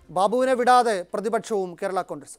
ബാബുവിനെ വിടാതെ പ്രതിപക്ഷവും കേരള കോൺഗ്രസും.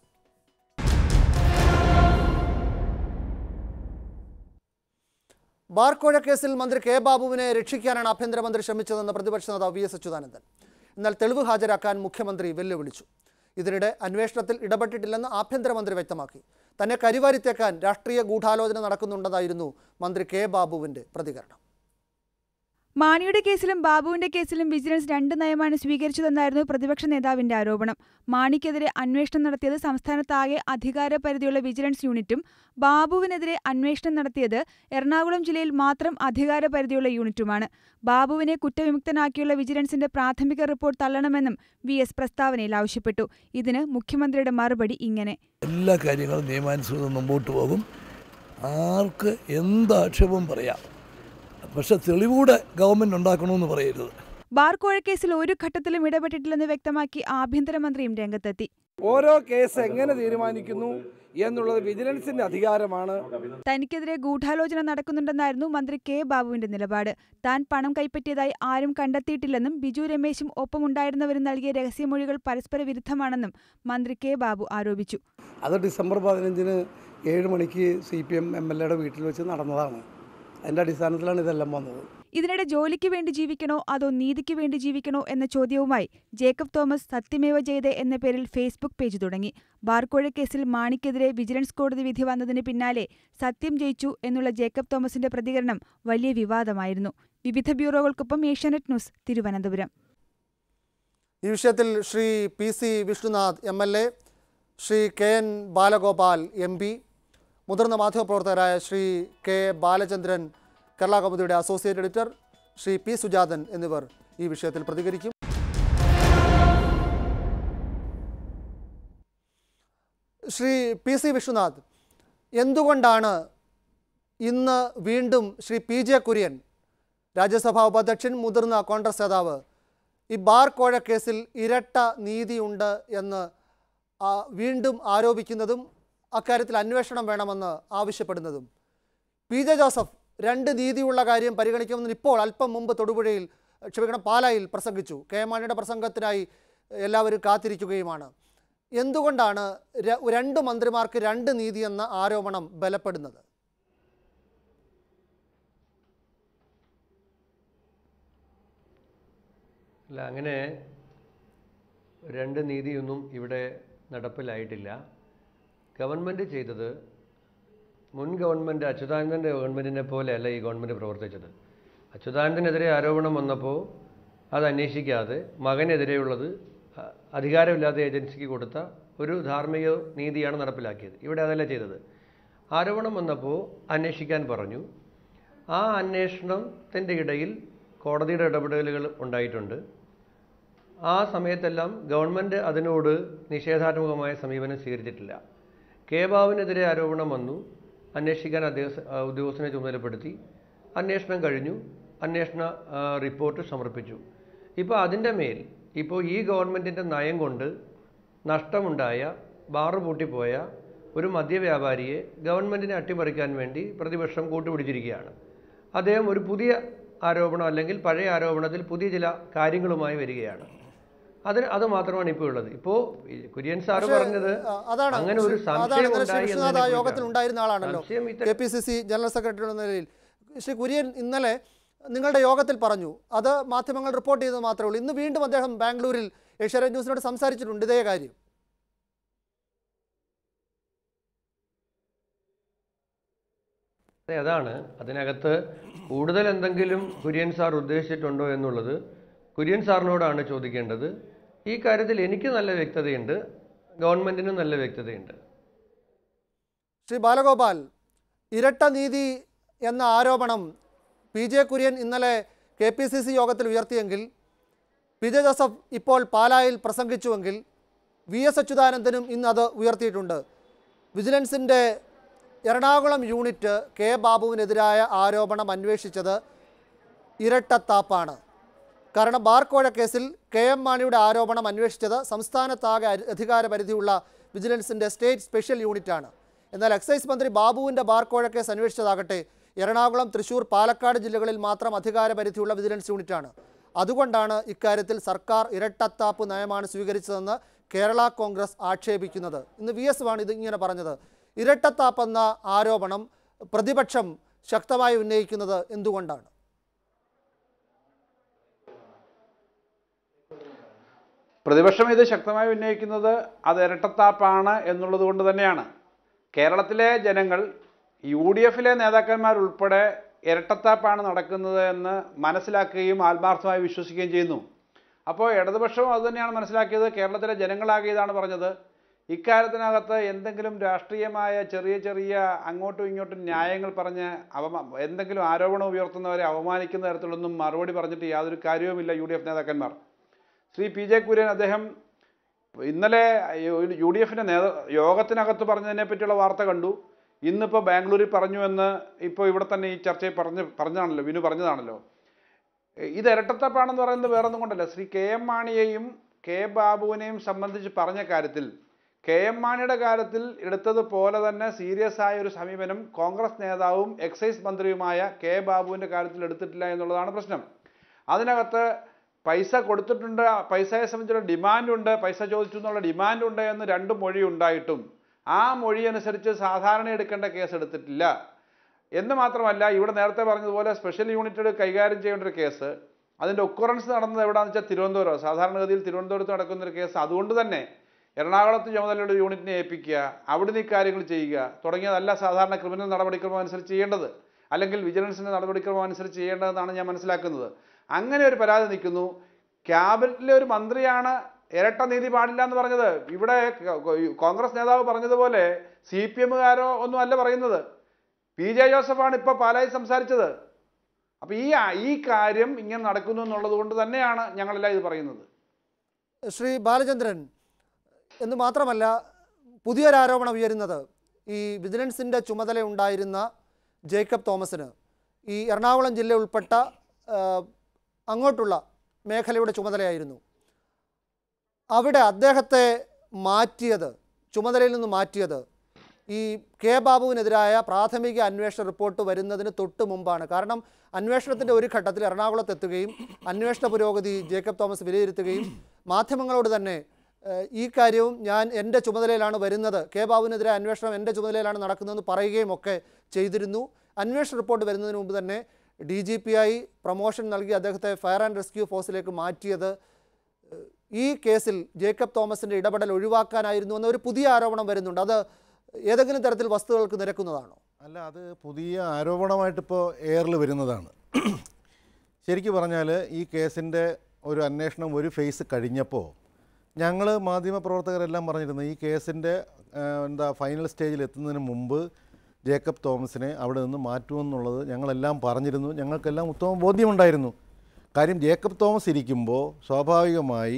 ബാർക്കോഴ കേസിൽ മന്ത്രി കെ ബാബുവിനെ രക്ഷിക്കാനാണ് ആഭ്യന്തരമന്ത്രി ശ്രമിച്ചതെന്ന് പ്രതിപക്ഷ നേതാവ് വി എസ് അച്യുതാനന്ദൻ. എന്നാൽ തെളിവ് ഹാജരാക്കാൻ മുഖ്യമന്ത്രി വെല്ലുവിളിച്ചു. ഇതിനിടെ അന്വേഷണത്തിൽ ഇടപെട്ടിട്ടില്ലെന്ന് ആഭ്യന്തരമന്ത്രി വ്യക്തമാക്കി. തന്നെ കരിവാരിത്തേക്കാൻ രാഷ്ട്രീയ ഗൂഢാലോചന നടക്കുന്നുണ്ടെന്നായിരുന്നു മന്ത്രി കെ ബാബുവിന്റെ പ്രതികരണം. മാണിയുടെ കേസിലും ബാബുവിന്റെ കേസിലും വിജിലൻസ് രണ്ട് നയമാണ് സ്വീകരിച്ചതെന്നായിരുന്നു പ്രതിപക്ഷ നേതാവിന്റെ ആരോപണം. മാണിക്കെതിരെ അന്വേഷണം നടത്തിയത് സംസ്ഥാനത്താകെ അധികാരപരിധിയുള്ള വിജിലൻസ് യൂണിറ്റും ബാബുവിനെതിരെ അന്വേഷണം നടത്തിയത് എറണാകുളം ജില്ലയിൽ മാത്രം അധികാരപരിധിയുള്ള യൂണിറ്റുമാണ്. ബാബുവിനെ കുറ്റവിമുക്തനാക്കിയുള്ള വിജിലൻസിന്റെ പ്രാഥമിക റിപ്പോർട്ട് തള്ളണമെന്നും വി എസ് പ്രസ്താവനയിൽ ആവശ്യപ്പെട്ടു. ഇതിന് മുഖ്യമന്ത്രിയുടെ മറുപടി ഇങ്ങനെ: എല്ലാ കാര്യങ്ങളും നിയമാനുസൃതം മുമ്പോട്ട് പോകും. ആർക്ക് എന്ത് ആക്ഷേപവും പറയാം, പക്ഷെ തെളിവൂടെ ഗവൺമെന്റ് ഉണ്ടാക്കണമെന്ന് പറയരുത്. ബാർക്കോഴ കേസിൽ ഒരു ഘട്ടത്തിലും ഇടപെട്ടിട്ടില്ലെന്ന് വ്യക്തമാക്കി ആഭ്യന്തരമന്ത്രിയും രംഗത്തെത്തി. ഓരോ കേസ് എങ്ങനെ തീരുമാനിക്കുന്നു എന്നുള്ളത് വിജിലൻസിന്റെ അധികാരമാണ്. തനിക്കെതിരെ ഗൂഢാലോചന നടക്കുന്നുണ്ടെന്നായിരുന്നു മന്ത്രി കെ ബാബുവിന്റെ നിലപാട്. താൻ പണം കൈപ്പറ്റിയതായി ആരും കണ്ടെത്തിയിട്ടില്ലെന്നും ബിജു രമേശും ഒപ്പമുണ്ടായിരുന്നവരും നൽകിയ രഹസ്യമൊഴികൾ പരസ്പര വിരുദ്ധമാണെന്നും മന്ത്രി കെ ബാബു ആരോപിച്ചു. അത് ഡിസംബർ 15-ന് 7 മണിക്ക് CPM MLA വീട്ടിൽ വെച്ച് നടന്നതാണ്. അതിൻ്റെ അടിസ്ഥാനത്തിലാണ് ഇതെല്ലാം വന്നത്. ഇതിനിടെ ജോലിക്ക് വേണ്ടി ജീവിക്കണോ അതോ നീതിക്ക് വേണ്ടി ജീവിക്കണോ എന്ന ചോദ്യവുമായി ജേക്കബ് തോമസ് സത്യമേവ ജയതേ എന്ന പേരിൽ ഫേസ്ബുക്ക് പേജ് തുടങ്ങി. ബാർക്കോഴ കേസിൽ മാണിക്കെതിരെ വിജിലൻസ് കോടതി വിധി വന്നതിന് പിന്നാലെ സത്യം ജയിച്ചു എന്നുള്ള ജേക്കബ് തോമസിന്റെ പ്രതികരണം വലിയ വിവാദമായിരുന്നു. വിവിധ ബ്യൂറോകൾക്കൊപ്പം ഏഷ്യാനെറ്റ് ന്യൂസ്, തിരുവനന്തപുരം. ഈ വിഷയത്തിൽ Shri PC Vishnunath MLA, Shri KN Balagopal MP, മുതിർന്ന മാധ്യമപ്രവർത്തകരായ ശ്രീ K ബാലചന്ദ്രൻ, കേരള കൗമുദിയുടെ associate editor Shri P Sujathan എന്നിവർ ഈ വിഷയത്തിൽ പ്രതികരിക്കും. ശ്രീ PC വിഷ്ണുനാഥ്, എന്തുകൊണ്ടാണ് ഇന്ന് വീണ്ടും ശ്രീ PJ കുര്യൻ, രാജ്യസഭാ ഉപാധ്യക്ഷൻ, മുതിർന്ന കോൺഗ്രസ് നേതാവ്, ഈ ബാർക്കോഴ കേസിൽ ഇരട്ട നീതിയുണ്ട് എന്ന് വീണ്ടും ആരോപിക്കുന്നതും അക്കാര്യത്തിൽ അന്വേഷണം വേണമെന്ന് ആവശ്യപ്പെടുന്നതും? PJ ജോസഫ് രണ്ട് നീതിയുള്ള കാര്യം പരിഗണിക്കുമെന്ന് ഇപ്പോൾ അല്പം മുമ്പ് പാലായിൽ പ്രസംഗിച്ചു. KM മാണിയുടെ പ്രസംഗത്തിനായി എല്ലാവരും കാത്തിരിക്കുകയുമാണ്. എന്തുകൊണ്ടാണ് രണ്ട് മന്ത്രിമാർക്ക് രണ്ട് നീതി എന്ന ആരോപണം ബലപ്പെടുന്നത്? അല്ല, അങ്ങനെ രണ്ട് നീതിയൊന്നും ഇവിടെ നടപ്പിലായിട്ടില്ല. ഗവൺമെൻറ് ചെയ്തത് മുൻ ഗവൺമെൻറ് അച്യുതാനന്ദൻ്റെ ഗവൺമെൻറ്റിനെ പോലെയല്ല ഈ ഗവൺമെൻറ് പ്രവർത്തിച്ചത്. അച്യുതാനന്ദനെതിരെ ആരോപണം വന്നപ്പോൾ അത് അന്വേഷിക്കാതെ മകനെതിരെയുള്ളത് അധികാരമില്ലാത്ത ഏജൻസിക്ക് കൊടുത്ത ഒരു ധാർമ്മിക നീതിയാണ് നടപ്പിലാക്കിയത്. ഇവിടെ അതല്ല ചെയ്തത്. ആരോപണം വന്നപ്പോൾ അന്വേഷിക്കാൻ പറഞ്ഞു. ആ അന്വേഷണത്തിൻ്റെ ഇടയിൽ കോടതിയുടെ ഇടപെടലുകൾ ഉണ്ടായിട്ടുണ്ട്. ആ സമയത്തെല്ലാം ഗവൺമെൻറ് അതിനോട് നിഷേധാത്മകമായ സമീപനം സ്വീകരിച്ചിട്ടില്ല. കെ ബാബുവിനെതിരെ ആരോപണം വന്നു, അന്വേഷിക്കാൻ ഉദ്യോഗസ്ഥനെ ചുമതലപ്പെടുത്തി. അന്വേഷണം കഴിഞ്ഞു, അന്വേഷണ റിപ്പോർട്ട് സമർപ്പിച്ചു. ഇപ്പോൾ അതിൻ്റെ മേൽ ഇപ്പോൾ ഈ ഗവൺമെൻറ്റിൻ്റെ നയം കൊണ്ട് നഷ്ടമുണ്ടായ, ബാറ് പൂട്ടിപ്പോയ ഒരു മദ്യവ്യാപാരിയെ ഗവൺമെൻറ്റിനെ അട്ടിമറിക്കാൻ വേണ്ടി പ്രതിപക്ഷം കൂട്ടുപിടിച്ചിരിക്കുകയാണ്. അദ്ദേഹം ഒരു പുതിയ ആരോപണം അല്ലെങ്കിൽ പഴയ ആരോപണത്തിൽ പുതിയ ചില കാര്യങ്ങളുമായി വരികയാണ്. അത് മാത്രമാണ് ഇപ്പോൾ ഉള്ളത്. ഇപ്പോൾ കുര്യൻ സാറ് പറഞ്ഞത് അങ്ങനെ ഒരു യോഗത്തിൽ ഉണ്ടായിരുന്ന ആളാണല്ലോ, KPCC ജനറൽ സെക്രട്ടറി എന്ന നിലയിൽ. ശ്രീ കുര്യൻ ഇന്നലെ നിങ്ങളുടെ യോഗത്തിൽ പറഞ്ഞു, അത് മാധ്യമങ്ങൾ റിപ്പോർട്ട് ചെയ്തത് മാത്രമേ ഉള്ളൂ. ഇന്ന് വീണ്ടും അദ്ദേഹം ബാംഗ്ലൂരിൽ ഏഷ്യാനെറ്റ് ന്യൂസിനോട് സംസാരിച്ചിട്ടുണ്ട് ഇതേ കാര്യം. അതാണ് അതിനകത്ത് കൂടുതൽ എന്തെങ്കിലും കുര്യൻ സാർ ഉദ്ദേശിച്ചിട്ടുണ്ടോ എന്നുള്ളത് കുര്യൻ സാറിനോടാണ് ചോദിക്കേണ്ടത്. ഈ കാര്യത്തിൽ എനിക്ക് നല്ല വ്യക്തതയുണ്ട്, ഗവൺമെൻറ്റിന് നല്ല വ്യക്തതയുണ്ട്. ശ്രീ ബാലഗോപാൽ, ഇരട്ട നീതി എന്ന ആരോപണം PJ കുര്യൻ ഇന്നലെ KPCC യോഗത്തിൽ ഉയർത്തിയെങ്കിൽ, PJ ജോസഫ് ഇപ്പോൾ പാലായിൽ പ്രസംഗിച്ചുവെങ്കിൽ, VS അച്യുതാനന്ദനും ഇന്ന് അത് ഉയർത്തിയിട്ടുണ്ട്. വിജിലൻസിൻ്റെ എറണാകുളം യൂണിറ്റ് കെ ബാബുവിനെതിരായ ആരോപണം അന്വേഷിച്ചത് ഇരട്ടത്താപ്പാണ്. കാരണം ബാർക്കോഴ കേസിൽ KM മാണിയുടെ ആരോപണം അന്വേഷിച്ചത് സംസ്ഥാനത്താകെ അധികാരപരിധിയുള്ള വിജിലൻസിൻ്റെ സ്റ്റേറ്റ് സ്പെഷ്യൽ യൂണിറ്റാണ്. എന്നാൽ എക്സൈസ് മന്ത്രി ബാബുവിൻ്റെ ബാർക്കോഴ കേസ് അന്വേഷിച്ചതാകട്ടെ എറണാകുളം, തൃശ്ശൂർ, പാലക്കാട് ജില്ലകളിൽ മാത്രം അധികാരപരിധിയുള്ള വിജിലൻസ് യൂണിറ്റാണ്. അതുകൊണ്ടാണ് ഇക്കാര്യത്തിൽ സർക്കാർ ഇരട്ടത്താപ്പ് നയമാണ് സ്വീകരിച്ചതെന്ന് കേരള കോൺഗ്രസ് ആക്ഷേപിക്കുന്നത്. ഇന്ന് VS വാണി ഇത് ഇങ്ങനെ പറഞ്ഞത്. ഇരട്ടത്താപ്പെന്ന ആരോപണം പ്രതിപക്ഷം ശക്തമായി ഉന്നയിക്കുന്നത് എന്തുകൊണ്ടാണ്? പ്രതിപക്ഷം ഇത് ശക്തമായി ഉന്നയിക്കുന്നത് അത് ഇരട്ടത്താപ്പാണ് എന്നുള്ളത് കൊണ്ട് തന്നെയാണ്. കേരളത്തിലെ ജനങ്ങൾ UDFിലെ നേതാക്കന്മാരുൾപ്പെടെ ഇരട്ടത്താപ്പാണ് നടക്കുന്നത് എന്ന് മനസ്സിലാക്കുകയും ആത്മാർത്ഥമായി വിശ്വസിക്കുകയും ചെയ്യുന്നു. അപ്പോൾ ഇടതുപക്ഷവും അതുതന്നെയാണ് മനസ്സിലാക്കിയത്. കേരളത്തിലെ ജനങ്ങളാകെ ഇതാണ് പറഞ്ഞത്. ഇക്കാര്യത്തിനകത്ത് എന്തെങ്കിലും രാഷ്ട്രീയമായ ചെറിയ ചെറിയ അങ്ങോട്ടും ഇങ്ങോട്ടും ന്യായങ്ങൾ പറഞ്ഞ് എന്തെങ്കിലും ആരോപണം ഉയർത്തുന്നവരെ അവമാനിക്കുന്ന തരത്തിലൊന്നും മറുപടി പറഞ്ഞിട്ട് യാതൊരു കാര്യവുമില്ല UDF നേതാക്കന്മാർ. ശ്രീ PJ കുര്യൻ അദ്ദേഹം ഇന്നലെ UDFിൻ്റെ യോഗത്തിനകത്ത് പറഞ്ഞതിനെ പറ്റിയുള്ള വാർത്ത കണ്ടു. ഇന്നിപ്പോൾ ബാംഗ്ലൂരിൽ പറഞ്ഞു എന്ന് ഇപ്പോൾ ഇവിടെ തന്നെ ഈ ചർച്ചയിൽ പറഞ്ഞതാണല്ലോ, വിനു പറഞ്ഞതാണല്ലോ. ഇത് ഇരട്ടത്തപ്പാണെന്ന് പറയുന്നത് വേറൊന്നും കൊണ്ടല്ല. ശ്രീ KM മാണിയെയും K ബാബുവിനെയും സംബന്ധിച്ച് പറഞ്ഞ കാര്യത്തിൽ KM മാണിയുടെ കാര്യത്തിൽ എടുത്തതുപോലെ തന്നെ സീരിയസ് ആയ ഒരു സമീപനം കോൺഗ്രസ് നേതാവും എക്സൈസ് മന്ത്രിയുമായ K ബാബുവിൻ്റെ കാര്യത്തിൽ എടുത്തിട്ടില്ല എന്നുള്ളതാണ് പ്രശ്നം. അതിനകത്ത് പൈസ കൊടുത്തിട്ടുണ്ട്, പൈസയെ സംബന്ധിച്ചുള്ള ഡിമാൻഡുണ്ട്, പൈസ ചോദിച്ചു എന്നുള്ള ഡിമാൻഡുണ്ട് എന്ന് 2 മൊഴി ഉണ്ടായിട്ടും ആ മൊഴി അനുസരിച്ച് സാധാരണ എടുക്കേണ്ട കേസ് എടുത്തിട്ടില്ല എന്ന് മാത്രമല്ല, ഇവിടെ നേരത്തെ പറഞ്ഞതുപോലെ സ്പെഷ്യൽ യൂണിറ്റ് കൈകാര്യം ചെയ്യേണ്ട ഒരു കേസ്, അതിൻ്റെ ഒക്കുറൻസ് നടന്നത് എവിടെയാണെന്ന് വെച്ചാൽ തിരുവനന്തപുരം. സാധാരണഗതിയിൽ തിരുവനന്തപുരത്ത് നടക്കുന്നൊരു കേസ്. അതുകൊണ്ട് തന്നെ എറണാകുളത്ത് ചുമതലയുള്ള യൂണിറ്റിനെ ഏൽപ്പിക്കുക, അവിടുന്ന് ഈ കാര്യങ്ങൾ ചെയ്യുക തുടങ്ങിയതല്ല സാധാരണ ക്രിമിനൽ നടപടിക്രമം അനുസരിച്ച് ചെയ്യേണ്ടത്, അല്ലെങ്കിൽ വിജിലൻസിൻ്റെ നടപടിക്രമം അനുസരിച്ച് ചെയ്യേണ്ടതെന്നാണ് ഞാൻ മനസ്സിലാക്കുന്നത്. അങ്ങനെ ഒരു പരാതി നിൽക്കുന്നു. ക്യാബിനറ്റിലെ ഒരു മന്ത്രിയാണ് ഇരട്ട നീതി പാടില്ല എന്ന് പറഞ്ഞത്. ഇവിടെ കോൺഗ്രസ് നേതാവ് പറഞ്ഞതുപോലെ CPMകാരോ ഒന്നും അല്ല പറയുന്നത്. PJ ജോസഫാണ് ഇപ്പോൾ പാലായി സംസാരിച്ചത്. അപ്പോൾ ഈ കാര്യം ഇങ്ങനെ നടക്കുന്നു എന്നുള്ളത് കൊണ്ട് തന്നെയാണ് ഞങ്ങളെല്ലാം ഇത് പറയുന്നത്. ശ്രീ ബാലചന്ദ്രൻ, എന്ന് മാത്രമല്ല പുതിയൊരാരോപണം ഉയരുന്നത് ഈ വിജിലൻസിൻ്റെ ചുമതല ഉണ്ടായിരുന്ന ജേക്കബ് തോമസിന് ഈ എറണാകുളം ജില്ല ഉൾപ്പെട്ട അങ്ങോട്ടുള്ള മേഖലയുടെ ചുമതലയായിരുന്നു. അവിടെ അദ്ദേഹത്തെ മാറ്റിയത്, ചുമതലയിൽ നിന്ന് മാറ്റിയത് ഈ K ബാബുവിനെതിരായ പ്രാഥമിക അന്വേഷണ റിപ്പോർട്ട് വരുന്നതിന് തൊട്ട് മുമ്പാണ്. കാരണം അന്വേഷണത്തിൻ്റെ ഒരു ഘട്ടത്തിൽ എറണാകുളത്തെത്തുകയും അന്വേഷണ പുരോഗതി ജേക്കബ് തോമസ് വിലയിരുത്തുകയും മാധ്യമങ്ങളോട് തന്നെ ഈ കാര്യവും ഞാൻ എൻ്റെ ചുമതലയിലാണ് വരുന്നത്, K ബാബുവിനെതിരായ അന്വേഷണം എൻ്റെ ചുമതലയിലാണ് നടക്കുന്നതെന്ന് പറയുകയും ഒക്കെ ചെയ്തിരുന്നു. അന്വേഷണ റിപ്പോർട്ട് വരുന്നതിന് മുമ്പ് തന്നെ DGPയായി പ്രൊമോഷൻ നൽകി അദ്ദേഹത്തെ ഫയർ ആൻഡ് റെസ്ക്യൂ ഫോഴ്സിലേക്ക് മാറ്റിയത് ഈ കേസിൽ ജേക്കബ് തോമസിൻ്റെ ഇടപെടൽ ഒഴിവാക്കാനായിരുന്നു എന്ന ഒരു പുതിയ ആരോപണം വരുന്നുണ്ട്. അത് ഏതെങ്കിലും തരത്തിൽ വസ്തുതകൾക്ക് നിരക്കുന്നതാണോ? അല്ല, അത് പുതിയ ആരോപണമായിട്ടിപ്പോൾ എയറിൽ വരുന്നതാണ്. ശരിക്കും പറഞ്ഞാൽ ഈ കേസിൻ്റെ ഒരു അന്വേഷണം ഒരു ഫേസ് കഴിഞ്ഞപ്പോൾ ഞങ്ങൾ മാധ്യമപ്രവർത്തകരെല്ലാം പറഞ്ഞിരുന്നു ഈ കേസിൻ്റെ ഫൈനൽ സ്റ്റേജിൽ എത്തുന്നതിന് മുമ്പ് ജേക്കബ് തോമസിനെ അവിടെ നിന്ന് മാറ്റുമെന്നുള്ളത് ഞങ്ങളെല്ലാം പറഞ്ഞിരുന്നു. ഞങ്ങൾക്കെല്ലാം ഉത്തമ ബോധ്യമുണ്ടായിരുന്നു. കാര്യം ജേക്കബ് തോമസ് ഇരിക്കുമ്പോൾ സ്വാഭാവികമായി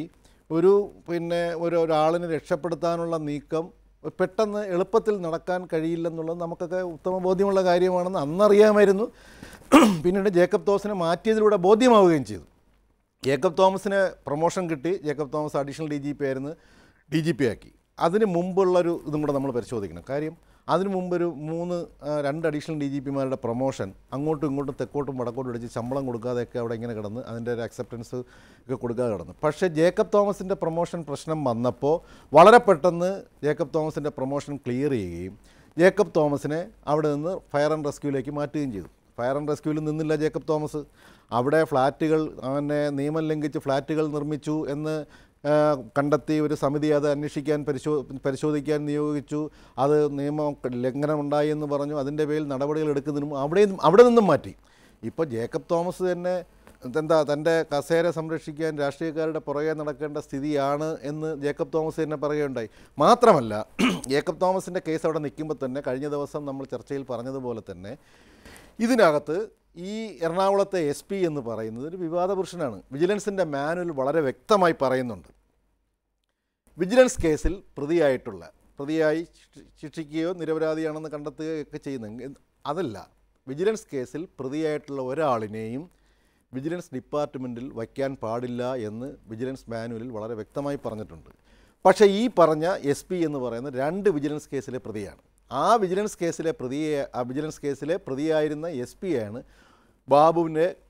ഒരാളിനെ രക്ഷപ്പെടുത്താനുള്ള നീക്കം പെട്ടെന്ന് എളുപ്പത്തിൽ നടക്കാൻ കഴിയില്ലെന്നുള്ളത് നമുക്കൊക്കെ ഉത്തമ ബോധ്യമുള്ള കാര്യമാണെന്ന് അന്നറിയാമായിരുന്നു. പിന്നീട് ജേക്കബ് തോമസിനെ മാറ്റിയതിലൂടെ ബോധ്യമാവുകയും ചെയ്തു. ജേക്കബ് തോമസിന് പ്രൊമോഷൻ കിട്ടി. ജേക്കബ് തോമസ് അഡീഷണൽ DGP ആയിരുന്നു, DGP ആക്കി. അതിന് മുമ്പുള്ളൊരു ഇതും കൂടെ നമ്മൾ പരിശോധിക്കണം. കാര്യം അതിനു മുമ്പൊരു 2 അഡീഷണൽ DGPമാരുടെ പ്രൊമോഷൻ അങ്ങോട്ടും ഇങ്ങോട്ടും തെക്കോട്ടും വടക്കോട്ടും അടിച്ച് ശമ്പളം കൊടുക്കാതെയൊക്കെ അവിടെ ഇങ്ങനെ കിടന്ന് അതിൻ്റെ ഒരു അക്സെപ്റ്റൻസ് ഒക്കെ കൊടുക്കാതെ കിടന്നു. പക്ഷേ ജേക്കബ് തോമസിൻ്റെ പ്രൊമോഷൻ പ്രശ്നം വന്നപ്പോൾ വളരെ പെട്ടെന്ന് ജേക്കബ് തോമസിൻ്റെ പ്രൊമോഷൻ ക്ലിയർ ചെയ്യുകയും ജേക്കബ് തോമസിനെ അവിടെ നിന്ന് ഫയർ ആൻഡ് റെസ്ക്യൂവിലേക്ക് മാറ്റുകയും ചെയ്തു. ഫയർ ആൻഡ് റെസ്ക്യൂവിൽ നിന്നില്ല ജേക്കബ് തോമസ്. അവിടെ ഫ്ലാറ്റുകൾ നിയമം ലംഘിച്ച് ഫ്ലാറ്റുകൾ നിർമ്മിച്ചു എന്ന് കണ്ടെത്തി ഒരു സമിതി അത് അന്വേഷിക്കാൻ പരിശോധിക്കാൻ നിയോഗിച്ചു. അത് നിയമ ലംഘനമുണ്ടായി എന്ന് പറഞ്ഞു. അതിൻ്റെ പേരിൽ നടപടികൾ എടുക്കുന്നതിനും അവിടെ നിന്നും മാറ്റി. ഇപ്പോൾ ജേക്കബ് തോമസ് തന്നെ തൻ്റെ കസേര സംരക്ഷിക്കാൻ രാഷ്ട്രീയക്കാരുടെ പുറകെ നടക്കേണ്ട സ്ഥിതിയാണ് എന്ന് ജേക്കബ് തോമസ് തന്നെ പറയുകയുണ്ടായി. മാത്രമല്ല ജേക്കബ് തോമസിൻ്റെ കേസ് അവിടെ നിൽക്കുമ്പോൾ തന്നെ കഴിഞ്ഞ ദിവസം നമ്മൾ ചർച്ചയിൽ പറഞ്ഞതുപോലെ തന്നെ ഇതിനകത്ത് ഈ എറണാകുളത്തെ SP എന്ന് പറയുന്നത് ഒരു വിവാദ പുരുഷനാണ്. വിജിലൻസിൻ്റെ മാനുവൽ വളരെ വ്യക്തമായി പറയുന്നുണ്ട്, വിജിലൻസ് കേസിൽ പ്രതിയായി ശിക്ഷിക്കുകയോ നിരപരാധിയാണെന്ന് കണ്ടെത്തുകയോ ഒക്കെ ചെയ്യുന്ന അതല്ല, വിജിലൻസ് കേസിൽ പ്രതിയായിട്ടുള്ള ഒരാളിനെയും വിജിലൻസ് ഡിപ്പാർട്ട്മെൻറ്റിൽ വയ്ക്കാൻ പാടില്ല എന്ന് വിജിലൻസ് മാനുവലിൽ വളരെ വ്യക്തമായി പറഞ്ഞിട്ടുണ്ട്. പക്ഷേ ഈ പറഞ്ഞ SP എന്ന് പറയുന്ന 2 വിജിലൻസ് കേസിലെ പ്രതിയാണ്. ആ വിജിലൻസ് കേസിലെ പ്രതിയായിരുന്ന SP ആണ് ബാബുവിനെ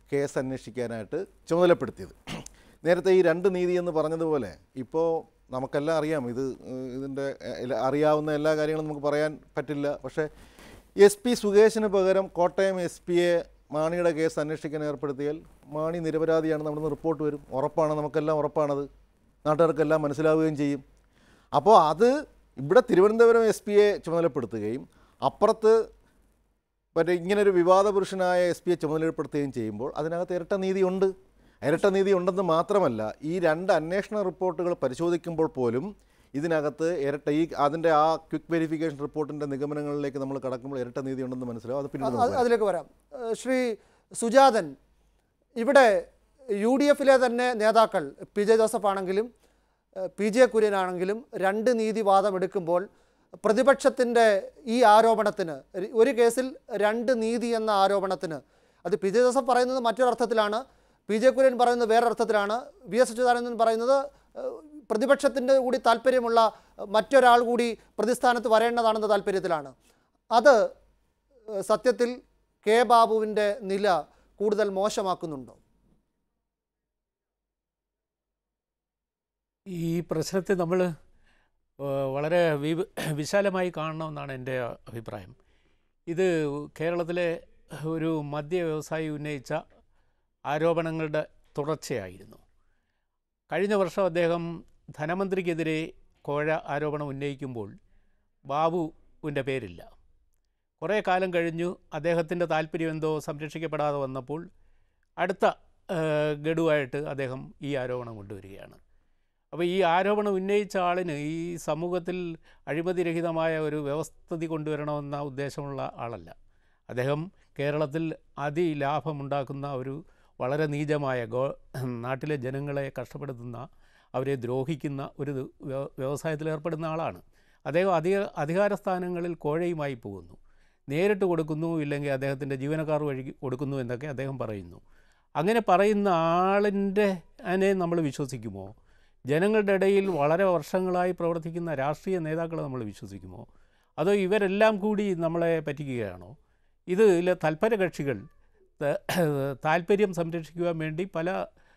കേസ് അന്വേഷിക്കാനായിട്ട് ചുമതലപ്പെടുത്തിയത്. നേരത്തെ ഈ 2 നീതി എന്ന് പറഞ്ഞതുപോലെ ഇപ്പോൾ നമുക്കെല്ലാം അറിയാം, ഇതിൻ്റെ അറിയാവുന്ന എല്ലാ കാര്യങ്ങളും നമുക്ക് പറയാൻ പറ്റില്ല. പക്ഷേ SP സുകേശിന് പകരം കോട്ടയം SP-യെ മാണിയുടെ കേസ് അന്വേഷിക്കാൻ ഏർപ്പെടുത്തിയാൽ മാണി നിരപരാധിയാണെന്ന് അവിടെ നിന്ന് റിപ്പോർട്ട് വരും. ഉറപ്പാണ്, നമുക്കെല്ലാം ഉറപ്പാണത്, നാട്ടുകാർക്കെല്ലാം മനസ്സിലാവുകയും ചെയ്യും. അപ്പോൾ അത് ഇവിടെ തിരുവനന്തപുരം SP-യെ ചുമതലപ്പെടുത്തുകയും അപ്പുറത്ത് മറ്റേ ഇങ്ങനൊരു വിവാദ പുരുഷനായ SP-യെ ചുമതലപ്പെടുത്തുകയും ചെയ്യുമ്പോൾ അതിനകത്ത് ഇരട്ട നീതി ഉണ്ടെന്ന് മാത്രമല്ല, ഈ 2 അന്വേഷണ റിപ്പോർട്ടുകൾ പരിശോധിക്കുമ്പോൾ പോലും ഇതിനകത്ത് അതിൻ്റെ ആ ക്വിക്ക് വെരിഫിക്കേഷൻ റിപ്പോർട്ടിൻ്റെ നിഗമനങ്ങളിലേക്ക് നമ്മൾ കടക്കുമ്പോൾ ഇരട്ട നീതി ഉണ്ടെന്ന് മനസ്സിലാവും. അത് പിന്നീട് അതിലേക്ക് വരാം. ശ്രീ സുജാതൻ, ഇവിടെ UDF-ലെ തന്നെ നേതാക്കൾ PJ ജോസഫ് ആണെങ്കിലും PJ കുര്യനാണെങ്കിലും 2 നീതിവാദം എടുക്കുമ്പോൾ പ്രതിപക്ഷത്തിൻ്റെ ഈ ആരോപണത്തിന്, ഒരു കേസിൽ 2 നീതി എന്ന ആരോപണത്തിന്, അത് PJ ജോസഫ് പറയുന്നത് മറ്റൊരർത്ഥത്തിലാണ്, PJ കുര്യൻ പറയുന്നത് വേറൊരർത്ഥത്തിലാണ്, VS അച്യുതാനന്ദൻ പറയുന്നത് പ്രതിപക്ഷത്തിൻ്റെ കൂടി താല്പര്യമുള്ള മറ്റൊരാൾ കൂടി പ്രതിസ്ഥാനത്ത് വരേണ്ടതാണെന്ന താല്പര്യത്തിലാണ്. അത് സത്യത്തിൽ കെ ബാബുവിൻ്റെ നില കൂടുതൽ മോശമാക്കുന്നുണ്ടോ? ഈ പ്രശ്നത്തെ നമ്മൾ വളരെ വിശാലമായി കാണണമെന്നാണ് എൻ്റെ അഭിപ്രായം. ഇത് കേരളത്തിലെ ഒരു മദ്യ വ്യവസായി ഉന്നയിച്ച ആരോപണങ്ങളുടെ തുടർച്ചയായിരുന്നു. കഴിഞ്ഞ വർഷം അദ്ദേഹം ധനമന്ത്രിക്കെതിരെ കോഴ ആരോപണം ഉന്നയിക്കുമ്പോൾ ബാബുവിൻ്റെ പേരില്ല. കുറേ കാലം കഴിഞ്ഞു അദ്ദേഹത്തിൻ്റെ താല്പര്യം എന്തോ സംരക്ഷിക്കപ്പെടാതെ വന്നപ്പോൾ അടുത്ത ഗഡുവായിട്ട് അദ്ദേഹം ഈ ആരോപണം കൊണ്ടുവരികയാണ്. അപ്പോൾ ഈ ആരോപണം ഉന്നയിച്ച ആളിന് ഈ സമൂഹത്തിൽ അഴിമതിരഹിതമായ ഒരു വ്യവസ്ഥിതി കൊണ്ടുവരണമെന്ന ഉദ്ദേശമുള്ള ആളല്ല. അദ്ദേഹം കേരളത്തിൽ അതിലാഭമുണ്ടാക്കുന്ന ഒരു വളരെ നീചമായ നാട്ടിലെ ജനങ്ങളെ കഷ്ടപ്പെടുത്തുന്ന, അവരെ ദ്രോഹിക്കുന്ന ഒരു വ്യവസായത്തിൽ ഏർപ്പെടുന്ന ആളാണ്. അദ്ദേഹം അധികാര സ്ഥാനങ്ങളിൽ കോഴയുമായി പോകുന്നു, നേരിട്ട് കൊടുക്കുന്നു, ഇല്ലെങ്കിൽ അദ്ദേഹത്തിൻ്റെ ജീവനക്കാർ വഴി കൊടുക്കുന്നു എന്നൊക്കെ അദ്ദേഹം പറയുന്നു. അങ്ങനെ പറയുന്ന ആളിൻ്റെ നമ്മൾ വിശ്വസിക്കുമോ? ജനങ്ങളുടെ ഇടയിൽ വളരെ വർഷങ്ങളായി പ്രവർത്തിക്കുന്ന രാഷ്ട്രീയ നേതാക്കളെ നമ്മൾ വിശ്വസിക്കുമോ? അതോ ഇവരെല്ലാം കൂടി നമ്മളെ പറ്റിക്കുകയാണോ? ഇതിലെ തൽപര കക്ഷികൾ താല്പര്യം സംരക്ഷിക്കുവാൻ വേണ്ടി പല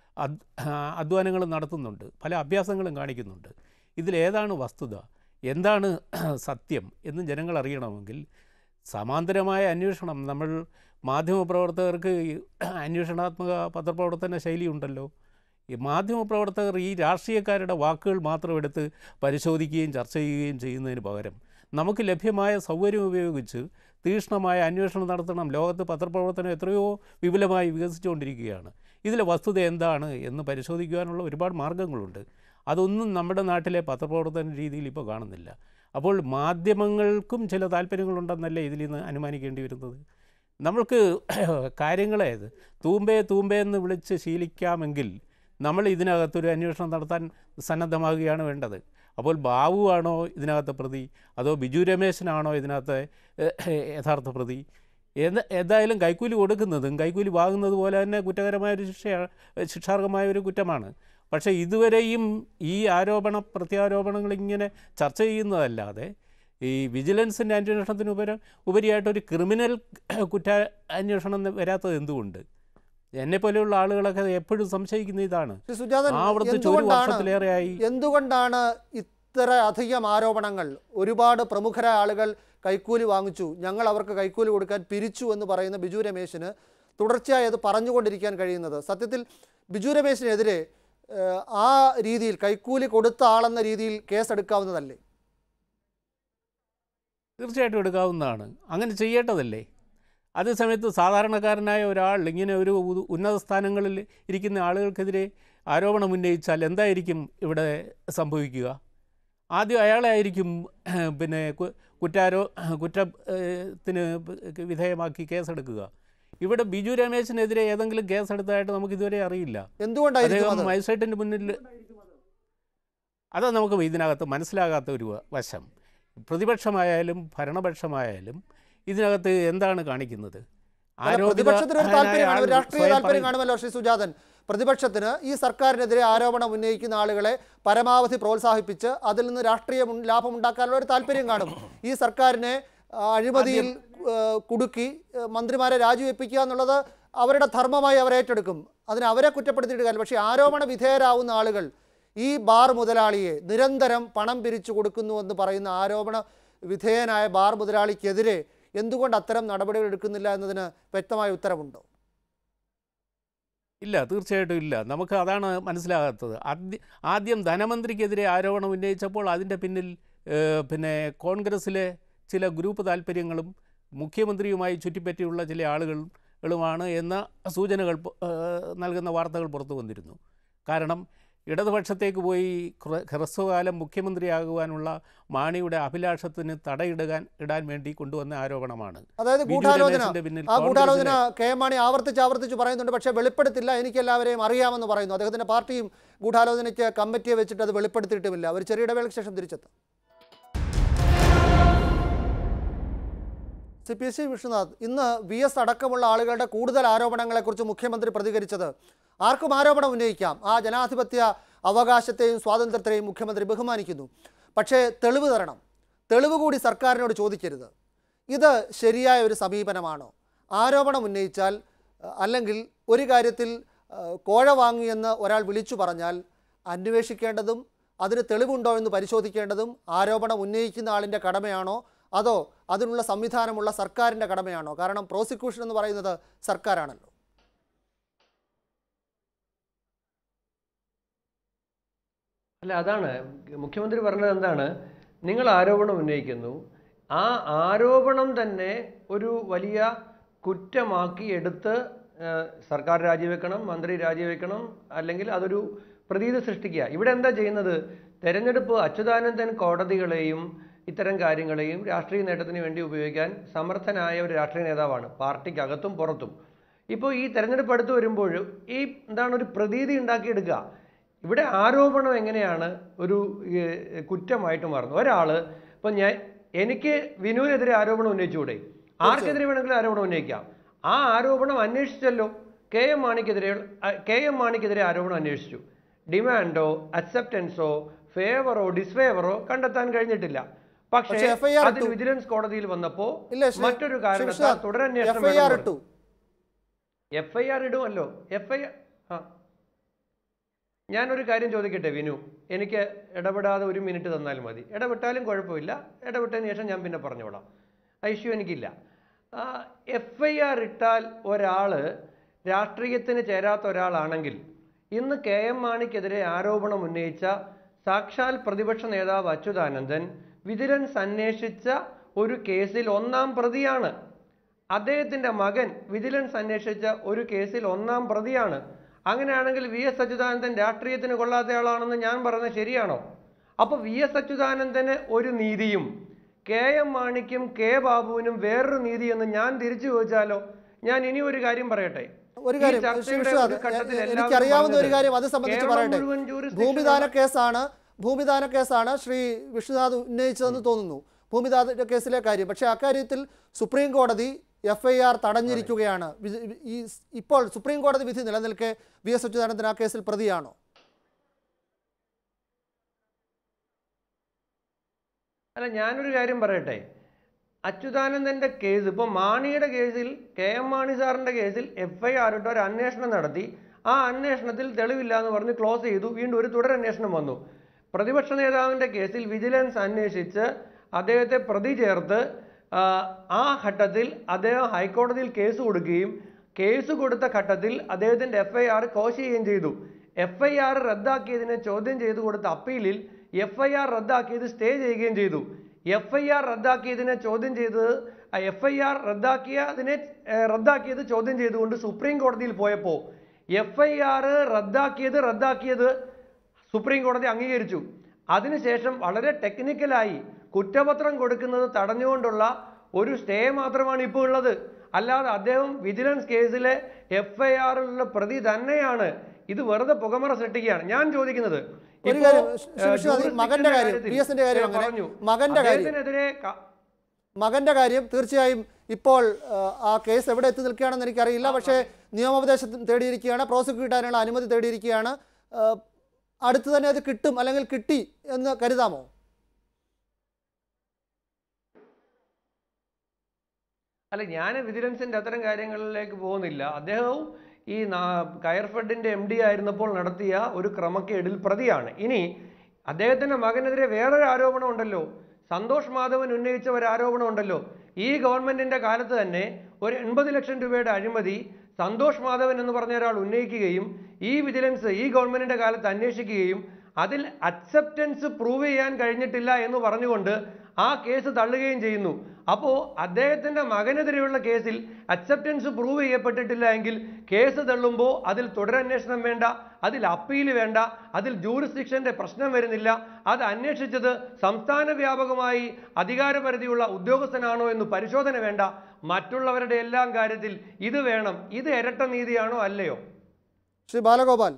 അധ്വാനങ്ങളും നടത്തുന്നുണ്ട്, പല അഭ്യാസങ്ങളും കാണിക്കുന്നുണ്ട്. ഇതിലേതാണ് വസ്തുത, എന്താണ് സത്യം എന്ന് ജനങ്ങൾ അറിയണമെങ്കിൽ സമാന്തരമായ അന്വേഷണം, നമ്മൾ മാധ്യമപ്രവർത്തകർക്ക് അന്വേഷണാത്മക പത്രപ്രവർത്തന ശൈലിയുണ്ടല്ലോ. ഈ മാധ്യമപ്രവർത്തകർ ഈ രാഷ്ട്രീയക്കാരുടെ വാക്കുകൾ മാത്രം എടുത്ത് പരിശോധിക്കുകയും ചർച്ച ചെയ്യുകയും ചെയ്യുന്നതിന് പകരം നമുക്ക് ലഭ്യമായ സൗകര്യം ഉപയോഗിച്ച് തീക്ഷ്ണമായ അന്വേഷണം നടത്തണം. ലോകത്ത് പത്രപ്രവർത്തനം എത്രയോ വിപുലമായി വികസിച്ചുകൊണ്ടിരിക്കുകയാണ്. ഇതിലെ വസ്തുത എന്താണ് എന്ന് പരിശോധിക്കുവാനുള്ള ഒരുപാട് മാർഗങ്ങളുണ്ട്. അതൊന്നും നമ്മുടെ നാട്ടിലെ പത്രപ്രവർത്തന രീതിയിൽ ഇപ്പോൾ കാണുന്നില്ല. അപ്പോൾ മാധ്യമങ്ങൾക്കും ചില താല്പര്യങ്ങളുണ്ടെന്നല്ലേ ഇതിൽ നിന്ന് അനുമാനിക്കേണ്ടി വരുന്നത്. നമ്മൾക്ക് കാര്യങ്ങളെ തൂമ്പേ എന്ന് വിളിച്ച് ശീലിക്കാമെങ്കിൽ നമ്മൾ ഇതിനകത്തൊരു അന്വേഷണം നടത്താൻ സന്നദ്ധമാകുകയാണ് വേണ്ടത്. അപ്പോൾ ബാബുവാണോ ഇതിനകത്തെ പ്രതി, അതോ ബിജു രമേശനാണോ ഇതിനകത്തെ യഥാർത്ഥ പ്രതി? എന്തായാലും കൈക്കൂലി കൊടുക്കുന്നതും കൈക്കൂലി വാങ്ങുന്നത് പോലെ തന്നെ കുറ്റകരമായൊരു ശിക്ഷാർഹമായൊരു കുറ്റമാണ്. പക്ഷേ ഇതുവരെയും ഈ പ്രത്യാരോപണങ്ങൾ ഇങ്ങനെ ചർച്ച ചെയ്യുന്നതല്ലാതെ ഈ വിജിലൻസിൻ്റെ അന്വേഷണത്തിന് ഉപരിയായിട്ടൊരു ക്രിമിനൽ അന്വേഷണം വരാത്തത് എന്തുകൊണ്ട്? എന്നെപ്പോലെയുള്ള ആളുകളൊക്കെ എപ്പോഴും സംശയിക്കുന്ന ഇതാണ്. എന്തുകൊണ്ടാണ് ഇത്ര അധികം ആരോപണങ്ങൾ? ഒരുപാട് പ്രമുഖരായ ആളുകൾ കൈക്കൂലി വാങ്ങിച്ചു, ഞങ്ങൾ അവർക്ക് കൈക്കൂലി കൊടുക്കാൻ പിരിച്ചു എന്ന് പറയുന്ന ബിജു രമേശിന് തുടർച്ചയായി അത് പറഞ്ഞുകൊണ്ടിരിക്കാൻ കഴിയുന്നത്? സത്യത്തിൽ ബിജു രമേശിനെതിരെ ആ രീതിയിൽ കൈക്കൂലി കൊടുത്ത ആളെന്ന രീതിയിൽ കേസെടുക്കാവുന്നതല്ലേ? തീർച്ചയായിട്ടും എടുക്കാവുന്നതാണ്, അങ്ങനെ ചെയ്യേണ്ടതല്ലേ. അതേസമയത്ത് സാധാരണക്കാരനായ ഒരാൾ ഇങ്ങനെ ഒരു ഉന്നത സ്ഥാനങ്ങളിൽ ഇരിക്കുന്ന ആളുകൾക്കെതിരെ ആരോപണം ഉന്നയിച്ചാൽ എന്തായിരിക്കും ഇവിടെ സംഭവിക്കുക? ആദ്യം അയാളെ ആയിരിക്കും പിന്നെ കുറ്റത്തിന് വിധേയമാക്കി കേസെടുക്കുക. ഇവിടെ ബിജു രമേശിനെതിരെ ഏതെങ്കിലും കേസെടുത്തതായിട്ട് നമുക്ക് ഇതുവരെ അറിയില്ല. അദ്ദേഹം മജിസ്ട്രേറ്റിൻ്റെ മുന്നിൽ, അതാണ് നമുക്ക് ഇതിനകത്ത് മനസ്സിലാകാത്ത ഒരു വശം. പ്രതിപക്ഷമായാലും ഭരണപക്ഷമായാലും ഇതിനകത്ത് എന്താണ് കാണിക്കുന്നത്? രാഷ്ട്രീയ താല്പര്യം കാണുമല്ലോ ശ്രീ സുജാതൻ. പ്രതിപക്ഷത്തിന് ഈ സർക്കാരിനെതിരെ ആരോപണം ഉന്നയിക്കുന്ന ആളുകളെ പരമാവധി പ്രോത്സാഹിപ്പിച്ച് അതിൽ നിന്ന് രാഷ്ട്രീയ ലാഭമുണ്ടാക്കാനുള്ള ഒരു താല്പര്യം കാണും. ഈ സർക്കാരിനെ അഴിമതിയിൽ കുടുക്കി മന്ത്രിമാരെ രാജിവെപ്പിക്കുക എന്നുള്ളത് അവരുടെ ധർമ്മമായി അവർ ഏറ്റെടുക്കും. അതിന് അവരെ കുറ്റപ്പെടുത്തിയിട്ട് കാര്യമില്ല. പക്ഷേ ആരോപണ വിധേയരാവുന്ന ആളുകൾ ഈ ബാർ മുതലാളിയെ നിരന്തരം പണം പിരിച്ചു കൊടുക്കുന്നുവെന്ന് പറയുന്ന ആരോപണ വിധേയനായ ബാർ മുതലാളിക്കെതിരെ എന്തുകൊണ്ട് അത്തരം നടപടികൾ എടുക്കുന്നില്ല എന്നതിന് വ്യക്തമായ ഉത്തരവുണ്ടോ? ഇല്ല, തീർച്ചയായിട്ടും ഇല്ല. നമുക്ക് അതാണ് മനസ്സിലാകാത്തത്. ആദ്യം ധനമന്ത്രിക്കെതിരെ ആരോപണം ഉന്നയിച്ചപ്പോൾ അതിൻ്റെ പിന്നിൽ പിന്നെ കോൺഗ്രസ്സിലെ ചില ഗ്രൂപ്പ് താല്പര്യങ്ങളും മുഖ്യമന്ത്രിയുമായി ചുറ്റിപ്പറ്റിയുള്ള ചില ആളുകളുമാണ് എന്ന സൂചനകൾ നൽകുന്ന വാർത്തകൾ പുറത്തു വന്നിരുന്നു. കാരണം ഇടതുപക്ഷത്തേക്ക് പോയി ഹ്രസ്വകാലം മുഖ്യമന്ത്രിയാകുവാനുള്ള മാണിയുടെ അഭിലാഷത്തിന് തടയിടാൻ വേണ്ടി കൊണ്ടുവന്ന ആരോപണമാണ്. അതായത് ഗൂഢാലോചന കെ എം മാണി ആവർത്തിച്ച് പറയുന്നുണ്ട്. പക്ഷേ വെളിപ്പെടുത്തില്ല, എനിക്കെല്ലാവരെയും അറിയാമെന്ന് പറയുന്നു. അദ്ദേഹത്തിൻ്റെ പാർട്ടിയും ഗൂഢാലോചനയ്ക്ക് കമ്മിറ്റിയെ വെച്ചിട്ട് അത് വെളിപ്പെടുത്തിയിട്ടുമില്ല. ഒരു ചെറിയ ഇടവേളയ്ക്ക് ശേഷം തിരിച്ചെത്തും. CPC വിഷ്ണുനാഥ്, ഇന്ന് VS അടക്കമുള്ള ആളുകളുടെ കൂടുതൽ ആരോപണങ്ങളെക്കുറിച്ച് മുഖ്യമന്ത്രി പ്രതികരിച്ചത് ആർക്കും ആരോപണം ഉന്നയിക്കാം, ആ ജനാധിപത്യ അവകാശത്തെയും സ്വാതന്ത്ര്യത്തെയും മുഖ്യമന്ത്രി ബഹുമാനിക്കുന്നു. പക്ഷേ തെളിവ് തരണം, തെളിവ് കൂടി സർക്കാരിനോട് ചോദിക്കരുത്. ഇത് ശരിയായ ഒരു സമീപനമാണോ? ആരോപണം ഉന്നയിച്ചാൽ അല്ലെങ്കിൽ ഒരു കാര്യത്തിൽ കോഴ വാങ്ങിയെന്ന് ഒരാൾ വിളിച്ചു പറഞ്ഞാൽ അന്വേഷിക്കേണ്ടതും അതിന് തെളിവുണ്ടോ എന്ന് പരിശോധിക്കേണ്ടതും ആരോപണം ഉന്നയിക്കുന്ന ആളിൻ്റെ കടമയാണോ, അതോ അതിനുള്ള സംവിധാനമുള്ള സർക്കാരിൻ്റെ കടമയാണോ? കാരണം പ്രോസിക്യൂഷൻ എന്ന് പറയുന്നത് സർക്കാരാണല്ലോ. അല്ല, അതാണ് മുഖ്യമന്ത്രി പറഞ്ഞത്. എന്താണ്, നിങ്ങൾ ആരോപണം ഉന്നയിക്കുന്നു, ആ ആരോപണം തന്നെ ഒരു വലിയ കുറ്റമാക്കി എടുത്ത് സർക്കാർ രാജിവെക്കണം, മന്ത്രി രാജിവെക്കണം, അല്ലെങ്കിൽ അതൊരു പ്രതീതി സൃഷ്ടിക്കുക. ഇവിടെ എന്താ ചെയ്യുന്നത്? തെരഞ്ഞെടുപ്പ് അച്യുതാനന്ദൻ കോടതികളെയും ഇത്തരം കാര്യങ്ങളെയും രാഷ്ട്രീയ നേട്ടത്തിന് വേണ്ടി ഉപയോഗിക്കാൻ സമർത്ഥനായ ഒരു രാഷ്ട്രീയ നേതാവാണ്, പാർട്ടിക്കകത്തും പുറത്തും. ഇപ്പോൾ ഈ തെരഞ്ഞെടുപ്പ് അടുത്ത് വരുമ്പോൾ ഈ എന്താണ് ഒരു പ്രതീതി ഉണ്ടാക്കിയെടുക്കുക. ഇവിടെ ആരോപണം എങ്ങനെയാണ് ഒരു കുറ്റമായിട്ട് മാറുന്നത്? ഒരാൾ ഇപ്പം എനിക്ക് വിനുവിനെതിരെ ആരോപണം ഉന്നയിച്ചുകൂടെ? ആർക്കെതിരെ വേണമെങ്കിലും ആരോപണം ഉന്നയിക്കാം. ആ ആരോപണം അന്വേഷിച്ചല്ലോ. കെ എം മാണിക്കെതിരെ ആരോപണം അന്വേഷിച്ചു. ഡിമാൻഡോ അക്സെപ്റ്റൻസോ ഫേവറോ ഡിസ്ഫേവറോ കണ്ടെത്താൻ കഴിഞ്ഞിട്ടില്ല. പക്ഷേ അതിൽ വിജിലൻസ് കോടതിയിൽ വന്നപ്പോൾ മറ്റൊരു കാരണത്താൽ തുടരന്വേഷണം FIR ഇടുമല്ലോ. ഞാനൊരു കാര്യം ചോദിക്കട്ടെ വിനു, എനിക്ക് ഇടപെടാതെ 1 മിനിറ്റ് തന്നാൽ മതി. ഇടപെട്ടാലും കുഴപ്പമില്ല, ഇടപെട്ടതിന് ശേഷം ഞാൻ പിന്നെ പറഞ്ഞോളാം. ഇഷ്യൂ എനിക്കില്ല. FIR ഇട്ടാൽ ഒരാൾ രാഷ്ട്രീയത്തിന് ചേരാത്ത ഒരാളാണെങ്കിൽ ഇന്ന് കെ എം മാണിക്കെതിരെ ആരോപണം ഉന്നയിച്ച സാക്ഷാൽ പ്രതിപക്ഷ നേതാവ് അച്യുതാനന്ദൻ വിജിലൻസ് അന്വേഷിച്ച ഒരു കേസിൽ 1-ാം പ്രതിയാണ്. അദ്ദേഹത്തിൻ്റെ മകൻ വിജിലൻസ് അന്വേഷിച്ച ഒരു കേസിൽ 1-ാം പ്രതിയാണ്. അങ്ങനെയാണെങ്കിൽ VS അച്യുതാനന്ദൻ രാഷ്ട്രീയത്തിന് കൊള്ളാത്തയാളാണെന്ന് ഞാൻ പറയുന്നത് ശരിയാണോ? അപ്പോൾ VS അച്യുതാനന്ദന് ഒരു നീതിയും കെ എം മാണിക്കും കെ ബാബുവിനും വേറൊരു നീതി എന്ന് ഞാൻ തിരിച്ചു ചോദിച്ചാലോ? ഞാൻ ഇനി ഒരു കാര്യം പറയട്ടെ. എനിക്കറിയാവുന്ന ഒരു കാര്യം അത് സംബന്ധിച്ച് പറയട്ടെ. ഭൂമിദാന കേസാണ് ശ്രീ വിഷ്ണുനാഥ് ഉന്നയിച്ചതെന്ന് തോന്നുന്നു, ഭൂമിദാന കേസിലെ കാര്യം. പക്ഷേ അക്കാര്യത്തിൽ സുപ്രീം കോടതി FIR തടഞ്ഞിരിക്കുകയാണ്. ഇപ്പോൾ സുപ്രീം കോടതി വിധി നിലനിൽക്കെ VS അച്യുതാനന്ദൻ ആ കേസിൽ പ്രതിയാണോ? അല്ല, ഞാനൊരു കാര്യം പറയട്ടെ. അച്യുതാനന്ദൻ്റെ കേസ് ഇപ്പോൾ മാണിയുടെ കേസിൽ കെ എം മാണി സാറിൻ്റെ കേസിൽ FIR ഇട്ട് ഒരു അന്വേഷണം നടത്തി. ആ അന്വേഷണത്തിൽ തെളിവില്ല എന്ന് പറഞ്ഞ് ക്ലോസ് ചെയ്തു. വീണ്ടും ഒരു തുടരന്വേഷണം വന്നു. പ്രതിപക്ഷ നേതാവിൻ്റെ കേസിൽ വിജിലൻസ് അന്വേഷിച്ച് അദ്ദേഹത്തെ പ്രതി ചേർത്ത് ആ ഘട്ടത്തിൽ അദ്ദേഹം ഹൈക്കോടതിയിൽ കേസ് കൊടുക്കുകയും കേസ് കൊടുത്ത ഘട്ടത്തിൽ അദ്ദേഹത്തിൻ്റെ FIR കോശ് ചെയ്യുകയും ചെയ്തു. FIR റദ്ദാക്കിയതിനെ ചോദ്യം ചെയ്തു കൊടുത്ത അപ്പീലിൽ FIR റദ്ദാക്കിയത് സ്റ്റേ ചെയ്യുകയും ചെയ്തു. FIR റദ്ദാക്കിയതിനെ ചോദ്യം ചെയ്തത് FIR റദ്ദാക്കിയത് ചോദ്യം ചെയ്തുകൊണ്ട് സുപ്രീം കോടതിയിൽ പോയപ്പോൾ FIR റദ്ദാക്കിയത് സുപ്രീം കോടതി അംഗീകരിച്ചു. അതിനുശേഷം വളരെ ടെക്നിക്കലായി കുറ്റപത്രം കൊടുക്കുന്നത് തടഞ്ഞുകൊണ്ടുള്ള ഒരു സ്റ്റേ മാത്രമാണ് ഇപ്പോൾ ഉള്ളത്. അല്ലാതെ അദ്ദേഹം വിജിലൻസ് കേസിലെ FIR-ലുള്ള പ്രതി തന്നെയാണ്. ഇത് വെറുതെ പുകമറ സൃഷ്ടിക്കുകയാണ്. ഞാൻ ചോദിക്കുന്നത് മകന്റെ കാര്യം തീർച്ചയായും ഇപ്പോൾ ആ കേസ് എവിടെ എത്തി നിൽക്കുകയാണെന്ന് എനിക്കറിയില്ല. പക്ഷേ നിയമോപദേശം തേടിയിരിക്കുകയാണ്, പ്രോസിക്യൂട്ട് ചെയ്യാനുള്ള അനുമതി തേടിയിരിക്കുകയാണ്. അടുത്ത് തന്നെ അത് കിട്ടും അല്ലെങ്കിൽ കിട്ടി എന്ന് കരുതാമോ? അല്ല, ഞാൻ വിജിലൻസിൻ്റെ അത്തരം കാര്യങ്ങളിലേക്ക് പോകുന്നില്ല. അദ്ദേഹവും ഈ കയർഫെഡിൻ്റെ MD ആയിരുന്നപ്പോൾ നടത്തിയ ഒരു ക്രമക്കേടിൽ പ്രതിയാണ്. ഇനി അദ്ദേഹത്തിൻ്റെ മകനെതിരെ വേറൊരു ആരോപണം ഉണ്ടല്ലോ, സന്തോഷ് മാധവൻ ഉന്നയിച്ച ഒരു ആരോപണം ഉണ്ടല്ലോ. ഈ ഗവൺമെൻറ്റിൻ്റെ കാലത്ത് തന്നെ ഒരു 80 ലക്ഷം രൂപയുടെ അഴിമതി സന്തോഷ് മാധവൻ എന്ന് പറഞ്ഞ ഒരാൾ ഉന്നയിക്കുകയും ഈ വിജിലൻസ് ഈ ഗവൺമെൻറ്റിൻ്റെ കാലത്ത് അന്വേഷിക്കുകയും അതിൽ അക്സെപ്റ്റൻസ് പ്രൂവ് ചെയ്യാൻ കഴിഞ്ഞിട്ടില്ല എന്ന് പറഞ്ഞുകൊണ്ട് ആ കേസ് തള്ളുകയും ചെയ്യുന്നു. അപ്പോൾ അദ്ദേഹത്തിൻ്റെ മകനെതിരെയുള്ള കേസിൽ അക്സെപ്റ്റൻസ് പ്രൂവ് ചെയ്യപ്പെട്ടിട്ടില്ല എങ്കിൽ കേസ് തള്ളുമ്പോൾ അതിൽ തുടരന്വേഷണം വേണ്ട, അതിൽ അപ്പീൽ വേണ്ട, അതിൽ ജൂറിസ്ഡിക്ഷൻ്റെ പ്രശ്നം വരുന്നില്ല. അത് അന്വേഷിച്ചത് സംസ്ഥാന വ്യാപകമായി അധികാരപരിധിയുള്ള ഉദ്യോഗസ്ഥനാണോ എന്ന് പരിശോധന വേണ്ട. മറ്റുള്ളവരുടെ എല്ലാം കാര്യത്തിൽ ഇത് വേണം. ഇത് ഇരട്ട നീതിയാണോ അല്ലയോ? ശ്രീ ബാലഗോപാൽ,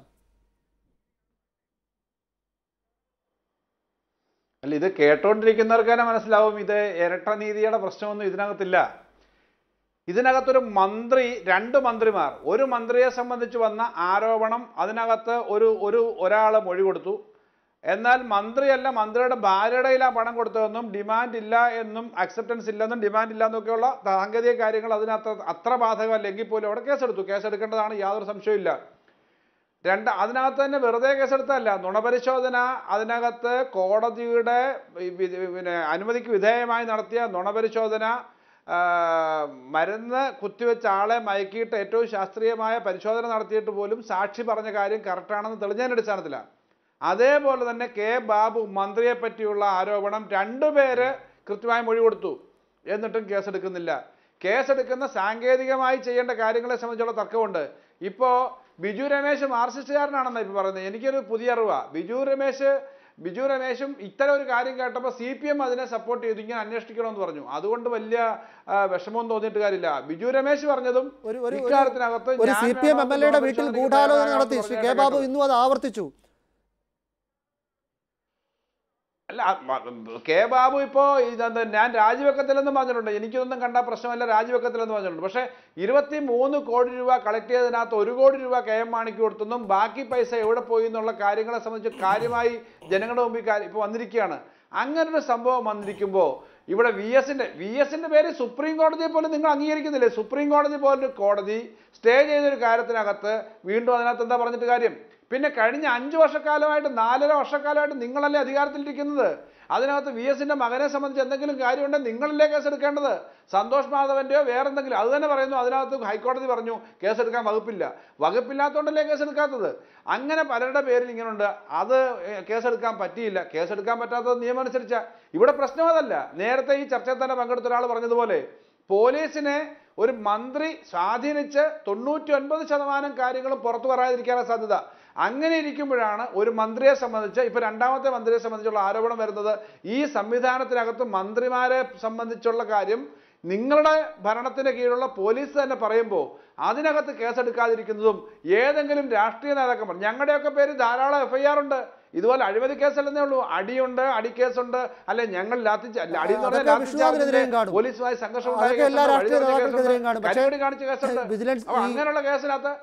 അല്ല, ഇത് കേട്ടോണ്ടിരിക്കുന്നവർക്ക് തന്നെ മനസ്സിലാവും ഇത് ഇരട്ട നീതിയുടെ പ്രശ്നമൊന്നും ഇതിനകത്തില്ല. ഇതിനകത്തൊരു മന്ത്രി, 2 മന്ത്രിമാർ, ഒരു മന്ത്രിയെ സംബന്ധിച്ച് വന്ന ആരോപണം, അതിനകത്ത് ഒരാൾ മൊഴി കൊടുത്തു. എന്നാൽ മന്ത്രിയല്ല, മന്ത്രിയുടെ ഭാര്യയുടെ പണം കൊടുത്തതെന്നും ഡിമാൻഡ് ഇല്ല എന്നും അക്സെപ്റ്റൻസ് ഇല്ലെന്നും ഡിമാൻഡ് ഇല്ല എന്നൊക്കെയുള്ള സാങ്കേതിക കാര്യങ്ങൾ അതിനകത്ത് അത്ര ബാധകമല്ലെങ്കിൽ പോലും അവിടെ കേസെടുത്തു. കേസെടുക്കേണ്ടതാണ്, യാതൊരു സംശയമില്ല. അതിനകത്ത് തന്നെ വെറുതെ കേസെടുത്തല്ല, നുണപരിശോധന, അതിനകത്ത് കോടതിയുടെ അനുമതിക്ക് വിധേയമായി നടത്തിയ നുണപരിശോധന, മരുന്ന് കുത്തിവെച്ച ആളെ മയക്കിയിട്ട് ഏറ്റവും ശാസ്ത്രീയമായ പരിശോധന നടത്തിയിട്ട് പോലും സാക്ഷി പറഞ്ഞ കാര്യം കറക്റ്റാണെന്ന് തെളിഞ്ഞതിൻ്റെ അടിസ്ഥാനത്തിലാണ്. അതേപോലെ തന്നെ ബാബു മന്ത്രിയെ പറ്റിയുള്ള ആരോപണം 2 പേര് കൃത്യമായി മൊഴി കൊടുത്തു, എന്നിട്ടും കേസെടുക്കുന്നില്ല. കേസെടുക്കുന്ന സാങ്കേതികമായി ചെയ്യേണ്ട കാര്യങ്ങളെ സംബന്ധിച്ചുള്ള തർക്കമുണ്ട്. ഇപ്പോൾ ബിജു രമേശ് മാർക്സിസ്റ്റുകാരനാണെന്നാണ് ഇപ്പോൾ പറയുന്നത്. എനിക്കൊരു പുതിയ അറിവാണ്. ബിജു രമേശും ഇത്തരം ഒരു കാര്യം കേട്ടപ്പോൾ CPM അതിനെ സപ്പോർട്ട് ചെയ്തു, ഇങ്ങനെ അന്വേഷിക്കണമെന്ന് പറഞ്ഞു. അതുകൊണ്ട് വലിയ വിഷമം തോന്നിയിട്ട് കാര്യമില്ല. ബിജു രമേശ് പറഞ്ഞതും ഇക്കാര്യത്തിനകത്ത് CPM MLA വീട്ടിൽ ഗൂഢാലോചന നടത്തി ശ്രീ കെ ബാബു ഇന്നും അത് ആവർത്തിച്ചു. അല്ല, കെ ബാബു ഇപ്പോൾ ഞാൻ രാജിവെക്കത്തില്ലെന്ന് പറഞ്ഞിട്ടുണ്ട്. എനിക്കൊന്നും കണ്ടാൽ പ്രശ്നമല്ല, രാജിവെക്കത്തില്ലെന്ന് പറഞ്ഞിട്ടുണ്ട്. പക്ഷേ 23 കോടി രൂപ കളക്ട് ചെയ്തതിനകത്ത് 1 കോടി രൂപ KM മാണിക്ക് കൊടുത്തെന്നും ബാക്കി പൈസ എവിടെ പോയി എന്നുള്ള കാര്യങ്ങളെ സംബന്ധിച്ച് കാര്യമായി ജനങ്ങളുടെ മുമ്പിൽ ഇപ്പോൾ വന്നിരിക്കുകയാണ്. അങ്ങനൊരു സംഭവം വന്നിരിക്കുമ്പോൾ ഇവിടെ VSന്റെ പേര് സുപ്രീം കോടതിയെ പോലും നിങ്ങൾ അംഗീകരിക്കുന്നില്ലേ? സുപ്രീം കോടതി പോലൊരു കോടതി സ്റ്റേ ചെയ്തൊരു കാര്യത്തിനകത്ത് വീണ്ടും അതിനകത്ത് എന്താ പറഞ്ഞിട്ട് കാര്യം? പിന്നെ കഴിഞ്ഞ 5 വർഷക്കാലമായിട്ട് 4.5 വർഷക്കാലമായിട്ട് നിങ്ങളല്ലേ അധികാരത്തിലിരിക്കുന്നത്. അതിനകത്ത് VSന്റെ മകനെ സംബന്ധിച്ച് എന്തെങ്കിലും കാര്യമുണ്ടെങ്കിൽ നിങ്ങളല്ലേ കേസെടുക്കേണ്ടത്. സന്തോഷ് മാധവൻ്റെയോ വേറെന്തെങ്കിലും, അത് തന്നെ പറയുന്നു. അതിനകത്ത് ഹൈക്കോടതി പറഞ്ഞു കേസെടുക്കാൻ വകുപ്പില്ലാത്തതുകൊണ്ടല്ലേ കേസെടുക്കാത്തത്. അങ്ങനെ പലരുടെ പേരിൽ ഇങ്ങനെയുണ്ട്. അത് കേസെടുക്കാൻ പറ്റിയില്ല. കേസെടുക്കാൻ പറ്റാത്തത് നിയമം അനുസരിച്ച. ഇവിടെ പ്രശ്നം അതല്ല. നേരത്തെ ഈ ചർച്ചയിൽ തന്നെ പങ്കെടുത്ത ഒരാൾ പറഞ്ഞതുപോലെ പോലീസിനെ ഒരു മന്ത്രി സ്വാധീനിച്ച് 99% കാര്യങ്ങളും പുറത്തു പറയാതിരിക്കാനുള്ള സാധ്യത. അങ്ങനെ ഇരിക്കുമ്പോഴാണ് ഒരു മന്ത്രിയെ സംബന്ധിച്ച്, ഇപ്പോൾ 2ാമത്തെ മന്ത്രിയെ സംബന്ധിച്ചുള്ള ആരോപണം വരുന്നത്. ഈ സംവിധാനത്തിനകത്ത് മന്ത്രിമാരെ സംബന്ധിച്ചുള്ള കാര്യം നിങ്ങളുടെ ഭരണത്തിന് കീഴിലുള്ള പോലീസ് തന്നെ പറയുമ്പോൾ അതിനകത്ത് കേസെടുക്കാതിരിക്കുന്നതും ഏതെങ്കിലും രാഷ്ട്രീയ നേതാക്കന്മാർ, ഞങ്ങളുടെയൊക്കെ പേര് ധാരാളം FIR ഉണ്ട്. ഇതുപോലെ അഴിമതി കേസല്ലെന്നേ ഉള്ളൂ. അടിയുണ്ട്, അടിക്കേസുണ്ട്. അല്ലെ, ഞങ്ങൾ പോലീസുമായി സംഘർഷം കാണിച്ച കേസുണ്ട്. അങ്ങനെയുള്ള കേസിനകത്ത്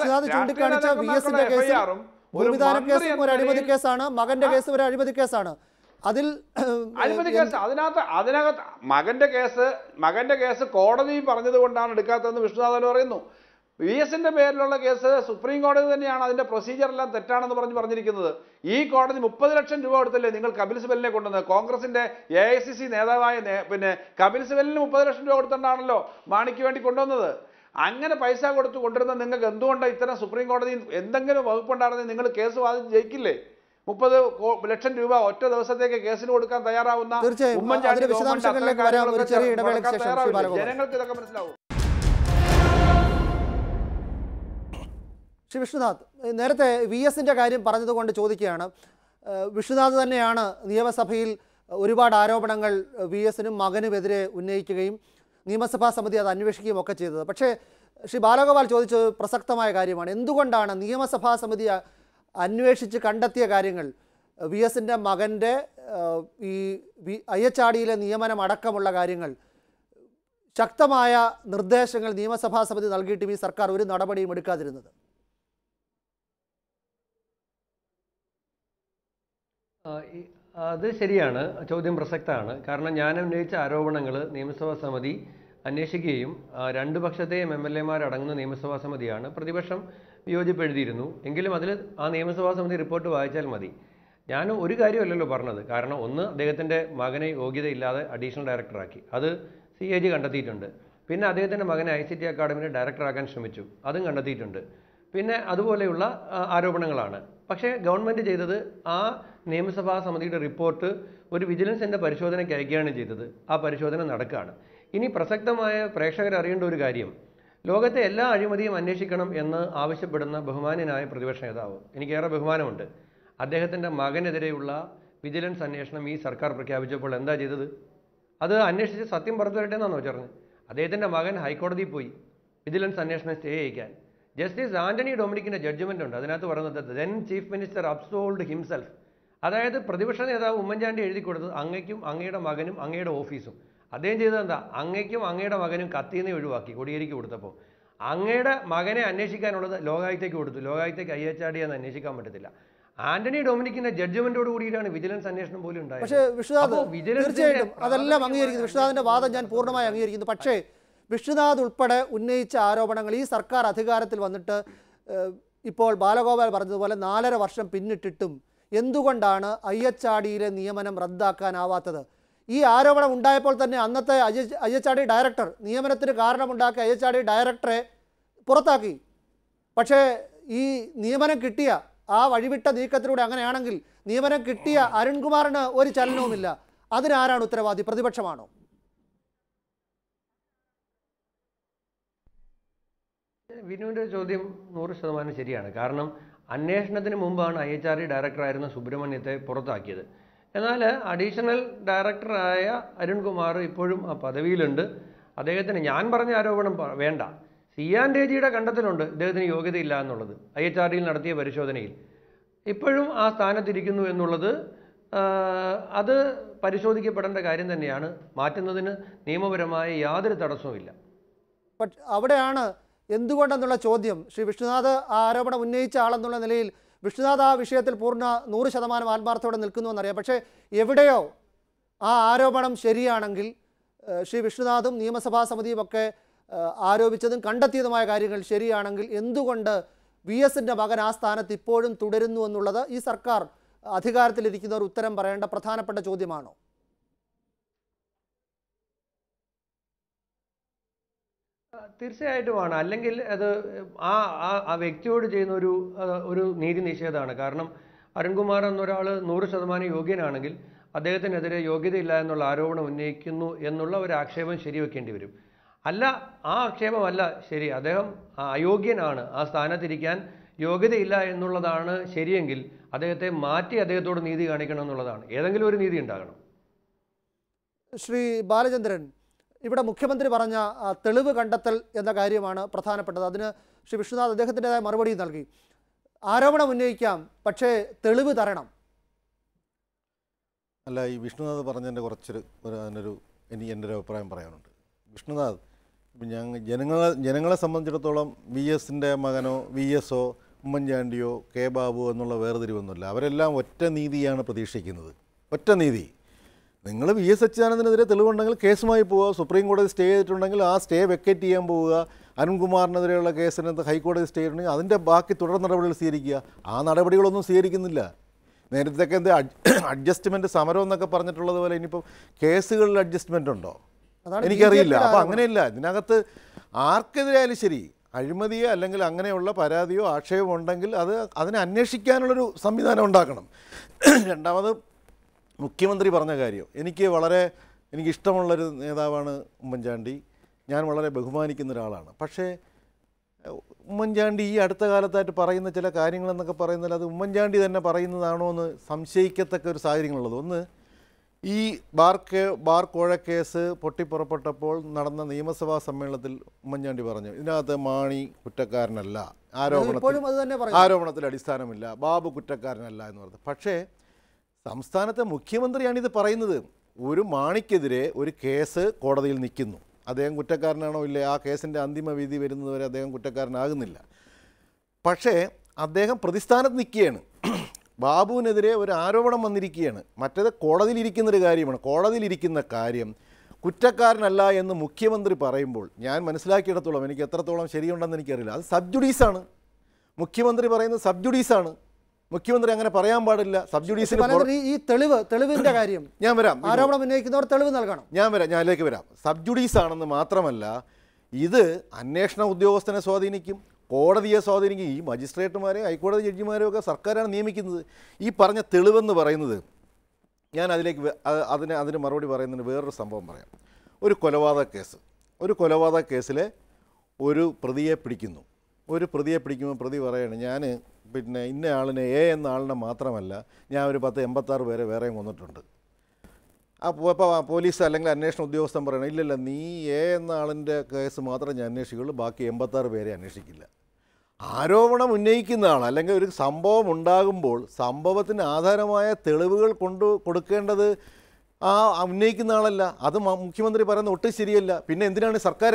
അഴിമതി കേസാണ്, മകന്റെ കേസ് ഒരു അഴിമതി കേസാണ്. അഴിമതി കേസ് അതിനകത്ത് മകന്റെ കേസ് കോടതി പറഞ്ഞത് കൊണ്ടാണ് എടുക്കാത്തതെന്ന് വിഷ്ണുനാഥൻ പറയുന്നു. VSന്റെ പേരിലുള്ള കേസ് സുപ്രീം കോടതി തന്നെയാണ് അതിന്റെ പ്രൊസീജിയർ എല്ലാം തെറ്റാണെന്ന് പറഞ്ഞിരിക്കുന്നത്. ഈ കോടതി 30 ലക്ഷം രൂപ കൊടുത്തല്ലേ നിങ്ങൾ കപിൽ സിബലിനെ കൊണ്ടുവന്നത്? കോൺഗ്രസിന്റെ AICC നേതാവായ കപിൽ സിബലിന് 30 ലക്ഷം രൂപ കൊടുത്തിട്ടാണല്ലോ മാണിക്ക് വേണ്ടി കൊണ്ടുവന്നത്. അങ്ങനെ പൈസ കൊണ്ടുവരുന്ന നിങ്ങൾക്ക് എന്തുകൊണ്ടാണ് ഇത്തരം സുപ്രീം കോടതി എന്തെങ്കിലും വകുപ്പുണ്ടായിരുന്നെങ്കിൽ നിങ്ങൾ കേസ് വാദിച്ച് ജയിക്കില്ലേ? 30 ലക്ഷം രൂപ ഒറ്റ ദിവസത്തേക്ക് കേസിന് കൊടുക്കാൻ തയ്യാറാവുന്ന ഉമ്മൻചാണ്ടി ജനങ്ങൾക്ക് ഇതൊക്കെ മനസ്സിലാവും. ശ്രീ വിഷ്ണുനാഥ്, നേരത്തെ VSന്റെ കാര്യം പറഞ്ഞതുകൊണ്ട് ചോദിക്കുകയാണ്. വിഷ്ണുനാഥ് തന്നെയാണ് നിയമസഭയിൽ ഒരുപാട് ആരോപണങ്ങൾ VSനും മകനുമെതിരെ ഉന്നയിക്കുകയും നിയമസഭാ സമിതി അത് അന്വേഷിക്കുകയും ഒക്കെ ചെയ്തത്. പക്ഷേ ശ്രീ ബാലഗോപാൽ ചോദിച്ചത് പ്രസക്തമായ കാര്യമാണ്. എന്തുകൊണ്ടാണ് നിയമസഭാ സമിതി അന്വേഷിച്ച് കണ്ടെത്തിയ കാര്യങ്ങൾ VSന്റെ മകൻ്റെ ഈ IHRDയിലെ നിയമനം അടക്കമുള്ള കാര്യങ്ങൾ ശക്തമായ നിർദ്ദേശങ്ങൾ നിയമസഭാ സമിതി നൽകിയിട്ടും ഈ സർക്കാർ ഒരു നടപടിയും എടുക്കാതിരുന്നത്? അത് ശരിയാണ്, ചോദ്യം പ്രസക്തമാണ്. കാരണം ഞാൻ ഉന്നയിച്ച ആരോപണങ്ങൾ നിയമസഭാ സമിതി അന്വേഷിക്കുകയും രണ്ട് പക്ഷത്തെയും MLA-മാരടങ്ങുന്ന നിയമസഭാ സമിതിയാണ്. പ്രതിപക്ഷം വിയോജിപ്പ് എഴുതിയിരുന്നു. എങ്കിലും അതിൽ ആ നിയമസഭാ സമിതി റിപ്പോർട്ട് വായിച്ചാൽ മതി. ഞാൻ ഒരു കാര്യമല്ലല്ലോ പറഞ്ഞത്. കാരണം ഒന്ന്, അദ്ദേഹത്തിൻ്റെ മകനെ യോഗ്യതയില്ലാതെ അഡീഷണൽ ഡയറക്ടറാക്കി, അത് CAG കണ്ടെത്തിയിട്ടുണ്ട്. പിന്നെ അദ്ദേഹത്തിൻ്റെ മകനെ ICT അക്കാഡമിയുടെ ഡയറക്ടറാക്കാൻ ശ്രമിച്ചു, അതും കണ്ടെത്തിയിട്ടുണ്ട്. പിന്നെ അതുപോലെയുള്ള ആരോപണങ്ങളാണ്. പക്ഷേ ഗവൺമെൻറ് ചെയ്തത് ആ നിയമസഭാ സമിതിയുടെ റിപ്പോർട്ട് ഒരു വിജിലൻസിൻ്റെ പരിശോധനയ്ക്ക് അയക്കുകയാണ് ചെയ്തത്. ആ പരിശോധന നടക്കുകയാണ്. ഇനി പ്രസക്തമായ പ്രേക്ഷകർ അറിയേണ്ട ഒരു കാര്യം, ലോകത്തെ എല്ലാ അഴിമതിയും അന്വേഷിക്കണം എന്ന് ആവശ്യപ്പെടുന്ന ബഹുമാന്യനായ പ്രതിപക്ഷ നേതാവ്, എനിക്കേറെ ബഹുമാനമുണ്ട്, അദ്ദേഹത്തിൻ്റെ മകനെതിരെയുള്ള വിജിലൻസ് അന്വേഷണം ഈ സർക്കാർ പ്രഖ്യാപിച്ചപ്പോൾ എന്താ ചെയ്തത്? അത് അന്വേഷിച്ച് സത്യം പുറത്തു വരട്ടെ എന്നാണോ പറഞ്ഞത്? അദ്ദേഹത്തിൻ്റെ മകൻ ഹൈക്കോടതിയിൽ പോയി വിജിലൻസ് അന്വേഷണം സ്റ്റേ ചെയ്യിക്കാൻ. ജസ്റ്റിസ് ആന്റണി ഡൊമിനിക്കിൻ്റെ ജഡ്ജ്മെൻ്റ് ഉണ്ട്. അതിനകത്ത് പറയുന്നത് then chief minister absolved himself. അതായത് പ്രതിപക്ഷ നേതാവ് ഉമ്മൻചാണ്ടി എഴുതി കൊടുത്തത് അങ്ങയ്ക്കും അങ്ങയുടെ മകനും അങ്ങയുടെ ഓഫീസും. അദ്ദേഹം ചെയ്തത് എന്താ? അങ്ങയ്ക്കും അങ്ങയുടെ മകനും കത്തിനെ ഒഴിവാക്കി കോടിയേരിക്ക് കൊടുത്തപ്പോൾ. അങ്ങയുടെ മകനെ അന്വേഷിക്കാനുള്ളത് ലോകായുക്തയ്ക്ക് കൊടുത്തു. ലോകായുക്തയ്ക്ക് IHRD എന്ന് അന്വേഷിക്കാൻ പറ്റത്തില്ല. ആന്റണി ഡൊമിനിക്കിന്റെ ജഡ്ജ്മെന്റോട് കൂടിയിട്ടാണ് വിജിലൻസ് അന്വേഷണം പോലും ഉണ്ടായത്. പക്ഷേ വിഷ്ണുനാഥ് തീർച്ചയായിട്ടും അതെല്ലാം അംഗീകരിക്കുന്നു. വിഷ്ണുനാഥിന്റെ വാദം ഞാൻ പൂർണ്ണമായി അംഗീകരിക്കുന്നു. പക്ഷേ വിഷ്ണുനാഥ് ഉൾപ്പെടെ ഉന്നയിച്ച ആരോപണങ്ങൾ ഈ സർക്കാർ അധികാരത്തിൽ വന്നിട്ട് ഇപ്പോൾ ബാലഗോപാൽ പറഞ്ഞതുപോലെ 4.5 വർഷം പിന്നിട്ടിട്ടും എന്തുകൊണ്ടാണ് IHRDയിലെ നിയമനം റദ്ദാക്കാനാവാത്തത്? ഈ ആരോപണം ഉണ്ടായപ്പോൾ തന്നെ അന്നത്തെ IHRD ഡയറക്ടർ, നിയമനത്തിന് കാരണമുണ്ടാക്കിയ IHRD ഡയറക്ടറെ പുറത്താക്കി. പക്ഷേ ഈ നിയമനം കിട്ടിയ ആ വഴിവിട്ട നീക്കത്തിലൂടെ അങ്ങനെയാണെങ്കിൽ നിയമനം കിട്ടിയ അരുൺകുമാറിന് ഒരു ചലനവുമില്ല. അതിനാരാണ് ഉത്തരവാദി? പ്രതിപക്ഷമാണോ? വിനുവിൻ്റെ ചോദ്യം 100% ശരിയാണ്. കാരണം അന്വേഷണത്തിന് മുമ്പാണ് IHRD ഡയറക്ടറായിരുന്ന സുബ്രഹ്മണ്യത്തെ പുറത്താക്കിയത്. എന്നാൽ അഡീഷണൽ ഡയറക്ടറായ അരുൺകുമാർ ഇപ്പോഴും ആ പദവിയിലുണ്ട്. അദ്ദേഹത്തിന് ഞാൻ പറഞ്ഞ ആരോപണം വേണ്ട. CAG-യുടെ കണ്ടെത്തലുണ്ട് ഇദ്ദേഹത്തിന് യോഗ്യതയില്ല എന്നുള്ളത്. IHRDയിൽ നടത്തിയ പരിശോധനയിൽ ഇപ്പോഴും ആ സ്ഥാനത്തിരിക്കുന്നു എന്നുള്ളത് അത് പരിശോധിക്കപ്പെടേണ്ട കാര്യം തന്നെയാണ്. മാറ്റുന്നതിന് നിയമപരമായ യാതൊരു തടസ്സവുമില്ല. പക്ഷെ അവിടെയാണ് എന്തുകൊണ്ടെന്നുള്ള ചോദ്യം. ശ്രീ വിഷ്ണുനാഥ് ആ ആരോപണം ഉന്നയിച്ച ആളെന്നുള്ള നിലയിൽ വിഷ്ണുനാഥ് ആ വിഷയത്തിൽ പൂർണ്ണ 100% ആത്മാർത്ഥത്തോടെ നിൽക്കുന്നുവെന്നറിയാം. പക്ഷേ എവിടെയോ ആ ആരോപണം ശരിയാണെങ്കിൽ ശ്രീ വിഷ്ണുനാഥും നിയമസഭാ സമിതിയുമൊക്കെ ആരോപിച്ചതും കണ്ടെത്തിയതുമായ കാര്യങ്ങൾ ശരിയാണെങ്കിൽ എന്തുകൊണ്ട് VSന്റെ മകൻ ആ സ്ഥാനത്ത് ഇപ്പോഴും തുടരുന്നു എന്നുള്ളത് ഈ സർക്കാർ അധികാരത്തിലിരിക്കുന്നവർ ഉത്തരം പറയേണ്ട പ്രധാനപ്പെട്ട ചോദ്യമാണോ? തീർച്ചയായിട്ടുമാണ്. അല്ലെങ്കിൽ അത് ആ വ്യക്തിയോട് ചെയ്യുന്ന ഒരു നീതി നിഷേധമാണ്. കാരണം അരുൺകുമാർ എന്നൊരാൾ 100% യോഗ്യനാണെങ്കിൽ അദ്ദേഹത്തിനെതിരെ യോഗ്യതയില്ല എന്നുള്ള ആരോപണം ഉന്നയിക്കുന്നു എന്നുള്ള ഒരു ആക്ഷേപം ശരിവെക്കേണ്ടി വരും. അല്ല, ആ ആക്ഷേപമല്ല ശരി, അദ്ദേഹം അയോഗ്യനാണ്, ആ സ്ഥാനത്തിരിക്കാൻ യോഗ്യതയില്ല എന്നുള്ളതാണ് ശരിയെങ്കിൽ അദ്ദേഹത്തെ മാറ്റി അദ്ദേഹത്തോട് നീതി കാണിക്കണം എന്നുള്ളതാണ്. ഏതെങ്കിലും ഒരു നീതി ഉണ്ടാകണം. ശ്രീ ബാലചന്ദ്രൻ, ഇവിടെ മുഖ്യമന്ത്രി പറഞ്ഞ തെളിവ് കണ്ടെത്തൽ എന്ന കാര്യമാണ് പ്രധാനപ്പെട്ടത്. അതിന് ശ്രീ വിഷ്ണുനാഥ് അദ്ദേഹത്തിൻ്റെതായ മറുപടി നൽകി. ആരോപണം ഉന്നയിക്കാം, പക്ഷേ തെളിവ് തരണം. അല്ല, ഈ വിഷ്ണുനാഥ് പറഞ്ഞതിൻ്റെ അതിനൊരു എൻ്റെ ഒരു അഭിപ്രായം പറയാനുണ്ട്. വിഷ്ണുനാഥ് ജനങ്ങളെ സംബന്ധിച്ചിടത്തോളം VSൻ്റെ മകനോ VSO ഉമ്മൻചാണ്ടിയോ കെ ബാബു എന്നുള്ള വേർതിരിവൊന്നുമില്ല. അവരെല്ലാം ഒറ്റ നീതിയാണ് പ്രതീക്ഷിക്കുന്നത്. ഒറ്റ നീതി. നിങ്ങൾ VS അച്യുതാനന്ദനെതിരെ തെളിവുണ്ടെങ്കിൽ കേസുമായി പോവുക. സുപ്രീം കോടതി സ്റ്റേ ചെയ്തിട്ടുണ്ടെങ്കിൽ ആ സ്റ്റേ വെക്കേറ്റ് ചെയ്യാൻ പോവുക. അരുൺകുമാറിനെതിരെയുള്ള കേസിനകത്ത് ഹൈക്കോടതി സ്റ്റേ ചെയ്തിട്ടുണ്ടെങ്കിൽ അതിൻ്റെ ബാക്കി തുടർ നടപടികൾ സ്വീകരിക്കുക. ആ നടപടികളൊന്നും സ്വീകരിക്കുന്നില്ല. നേരത്തെയൊക്കെ എന്ത് അഡ്ജസ്റ്റ്മെൻറ്റ് സമരം എന്നൊക്കെ പറഞ്ഞിട്ടുള്ളത് പോലെ ഇനിയിപ്പോൾ കേസുകളിൽ അഡ്ജസ്റ്റ്മെൻ്റ് ഉണ്ടോ എനിക്കറിയില്ല. അപ്പോൾ അങ്ങനെയില്ല. ഇതിനകത്ത് ആർക്കെതിരായാലും ശരി, അഴിമതിയോ അല്ലെങ്കിൽ അങ്ങനെയുള്ള പരാതിയോ ആക്ഷേപമോ ഉണ്ടെങ്കിൽ അതിനെ അന്വേഷിക്കാനുള്ളൊരു സംവിധാനം ഉണ്ടാക്കണം. രണ്ടാമത് മുഖ്യമന്ത്രി പറഞ്ഞ കാര്യം, എനിക്കിഷ്ടമുള്ളൊരു നേതാവാണ് ഉമ്മൻചാണ്ടി. ഞാൻ വളരെ ബഹുമാനിക്കുന്ന ഒരാളാണ്. പക്ഷേ ഉമ്മൻചാണ്ടി ഈ അടുത്ത കാലത്തായിട്ട് പറയുന്ന ചില കാര്യങ്ങളെന്നൊക്കെ പറയുന്നത് അത് ഉമ്മൻചാണ്ടി തന്നെ പറയുന്നതാണോ എന്ന് സംശയിക്കത്തക്ക ഒരു സാഹചര്യങ്ങളുള്ളത്. ഒന്ന്, ഈ ബാർ കോഴ കേസ് പൊട്ടിപ്പുറപ്പെട്ടപ്പോൾ നടന്ന നിയമസഭാ സമ്മേളനത്തിൽ ഉമ്മൻചാണ്ടി പറഞ്ഞു, ഇതിനകത്ത് മാണി കുറ്റക്കാരനല്ല, ആരോപണത്തിൽ അടിസ്ഥാനമില്ല, ബാബു കുറ്റക്കാരനല്ല എന്ന് പറഞ്ഞു. പക്ഷേ സംസ്ഥാനത്തെ മുഖ്യമന്ത്രിയാണിത് പറയുന്നത്. ഒരു മാണിക്കെതിരെ ഒരു കേസ് കോടതിയിൽ നിൽക്കുന്നു. അദ്ദേഹം കുറ്റക്കാരനാണോ ഇല്ലേ, ആ കേസിൻ്റെ അന്തിമ വിധി വരുന്നതുവരെ അദ്ദേഹം കുറ്റക്കാരനാകുന്നില്ല. പക്ഷേ അദ്ദേഹം പ്രതിസ്ഥാനത്ത് നിൽക്കുകയാണ്. ബാബുവിനെതിരെ ഒരു ആരോപണം വന്നിരിക്കുകയാണ്. മറ്റേത് കോടതിയിലിരിക്കുന്നൊരു കാര്യമാണ്. കോടതിയിലിരിക്കുന്ന കാര്യം കുറ്റക്കാരനല്ല എന്ന് മുഖ്യമന്ത്രി പറയുമ്പോൾ ഞാൻ മനസ്സിലാക്കിയിടത്തോളം, എനിക്ക് എത്രത്തോളം ശരിയുണ്ടെന്ന് എനിക്കറിയില്ല, അത് സബ് ജുഡീസാണ്. മുഖ്യമന്ത്രി പറയുന്നത് സബ് ജുഡീസാണ്. മുഖ്യമന്ത്രി അങ്ങനെ പറയാൻ പാടില്ല. സബ് ജുഡീസിന് ഈ തെളിവിന്റെ കാര്യം ഞാൻ വരാം. ആരോപണം ഉന്നയിക്കുന്നവർ തെളിവ് നൽകണം. ഞാനിലേക്ക് വരാം. സബ് ജുഡീസ് ആണെന്ന് മാത്രമല്ല, ഇത് അന്വേഷണ ഉദ്യോഗസ്ഥനെ സ്വാധീനിക്കും, കോടതിയെ സ്വാധീനിക്കും. ഈ മജിസ്ട്രേറ്റുമാരെയും ഹൈക്കോടതി ജഡ്ജിമാരെയും ഒക്കെ സർക്കാരാണ് നിയമിക്കുന്നത്. ഈ പറഞ്ഞ തെളിവെന്ന് പറയുന്നത്, ഞാൻ അതിന് മറുപടി പറയുന്നതിന് വേറൊരു സംഭവം പറയാം. ഒരു കൊലപാതക കേസിലെ ഒരു പ്രതിയെ പിടിക്കുമ്പോൾ പ്രതി പറയാണ്, ഞാൻ ഇന്ന ആളിനെ എന്ന ആളിനെ മാത്രമല്ല, ഞാൻ ഒരു 86 പേരെ വേറെയും കൊന്നിട്ടുണ്ട്. അപ്പോൾ പോലീസ് അല്ലെങ്കിൽ അന്വേഷണ ഉദ്യോഗസ്ഥൻ പറയണം, ഇല്ലല്ല, നീ എന്ന ആളിൻ്റെ കേസ് മാത്രമേ ഞാൻ അന്വേഷിക്കുള്ളൂ, ബാക്കി 86 പേരെ അന്വേഷിക്കില്ല. ആരോപണം ഉന്നയിക്കുന്ന ആൾ അല്ലെങ്കിൽ ഒരു സംഭവം ഉണ്ടാകുമ്പോൾ സംഭവത്തിന് ആധാരമായ തെളിവുകൾ കൊടുക്കേണ്ടത് ആ ഉന്നയിക്കുന്ന ആളല്ല. അത് മുഖ്യമന്ത്രി പറയുന്നത് ഒട്ടും ശരിയല്ല. പിന്നെ എന്തിനാണ് സർക്കാർ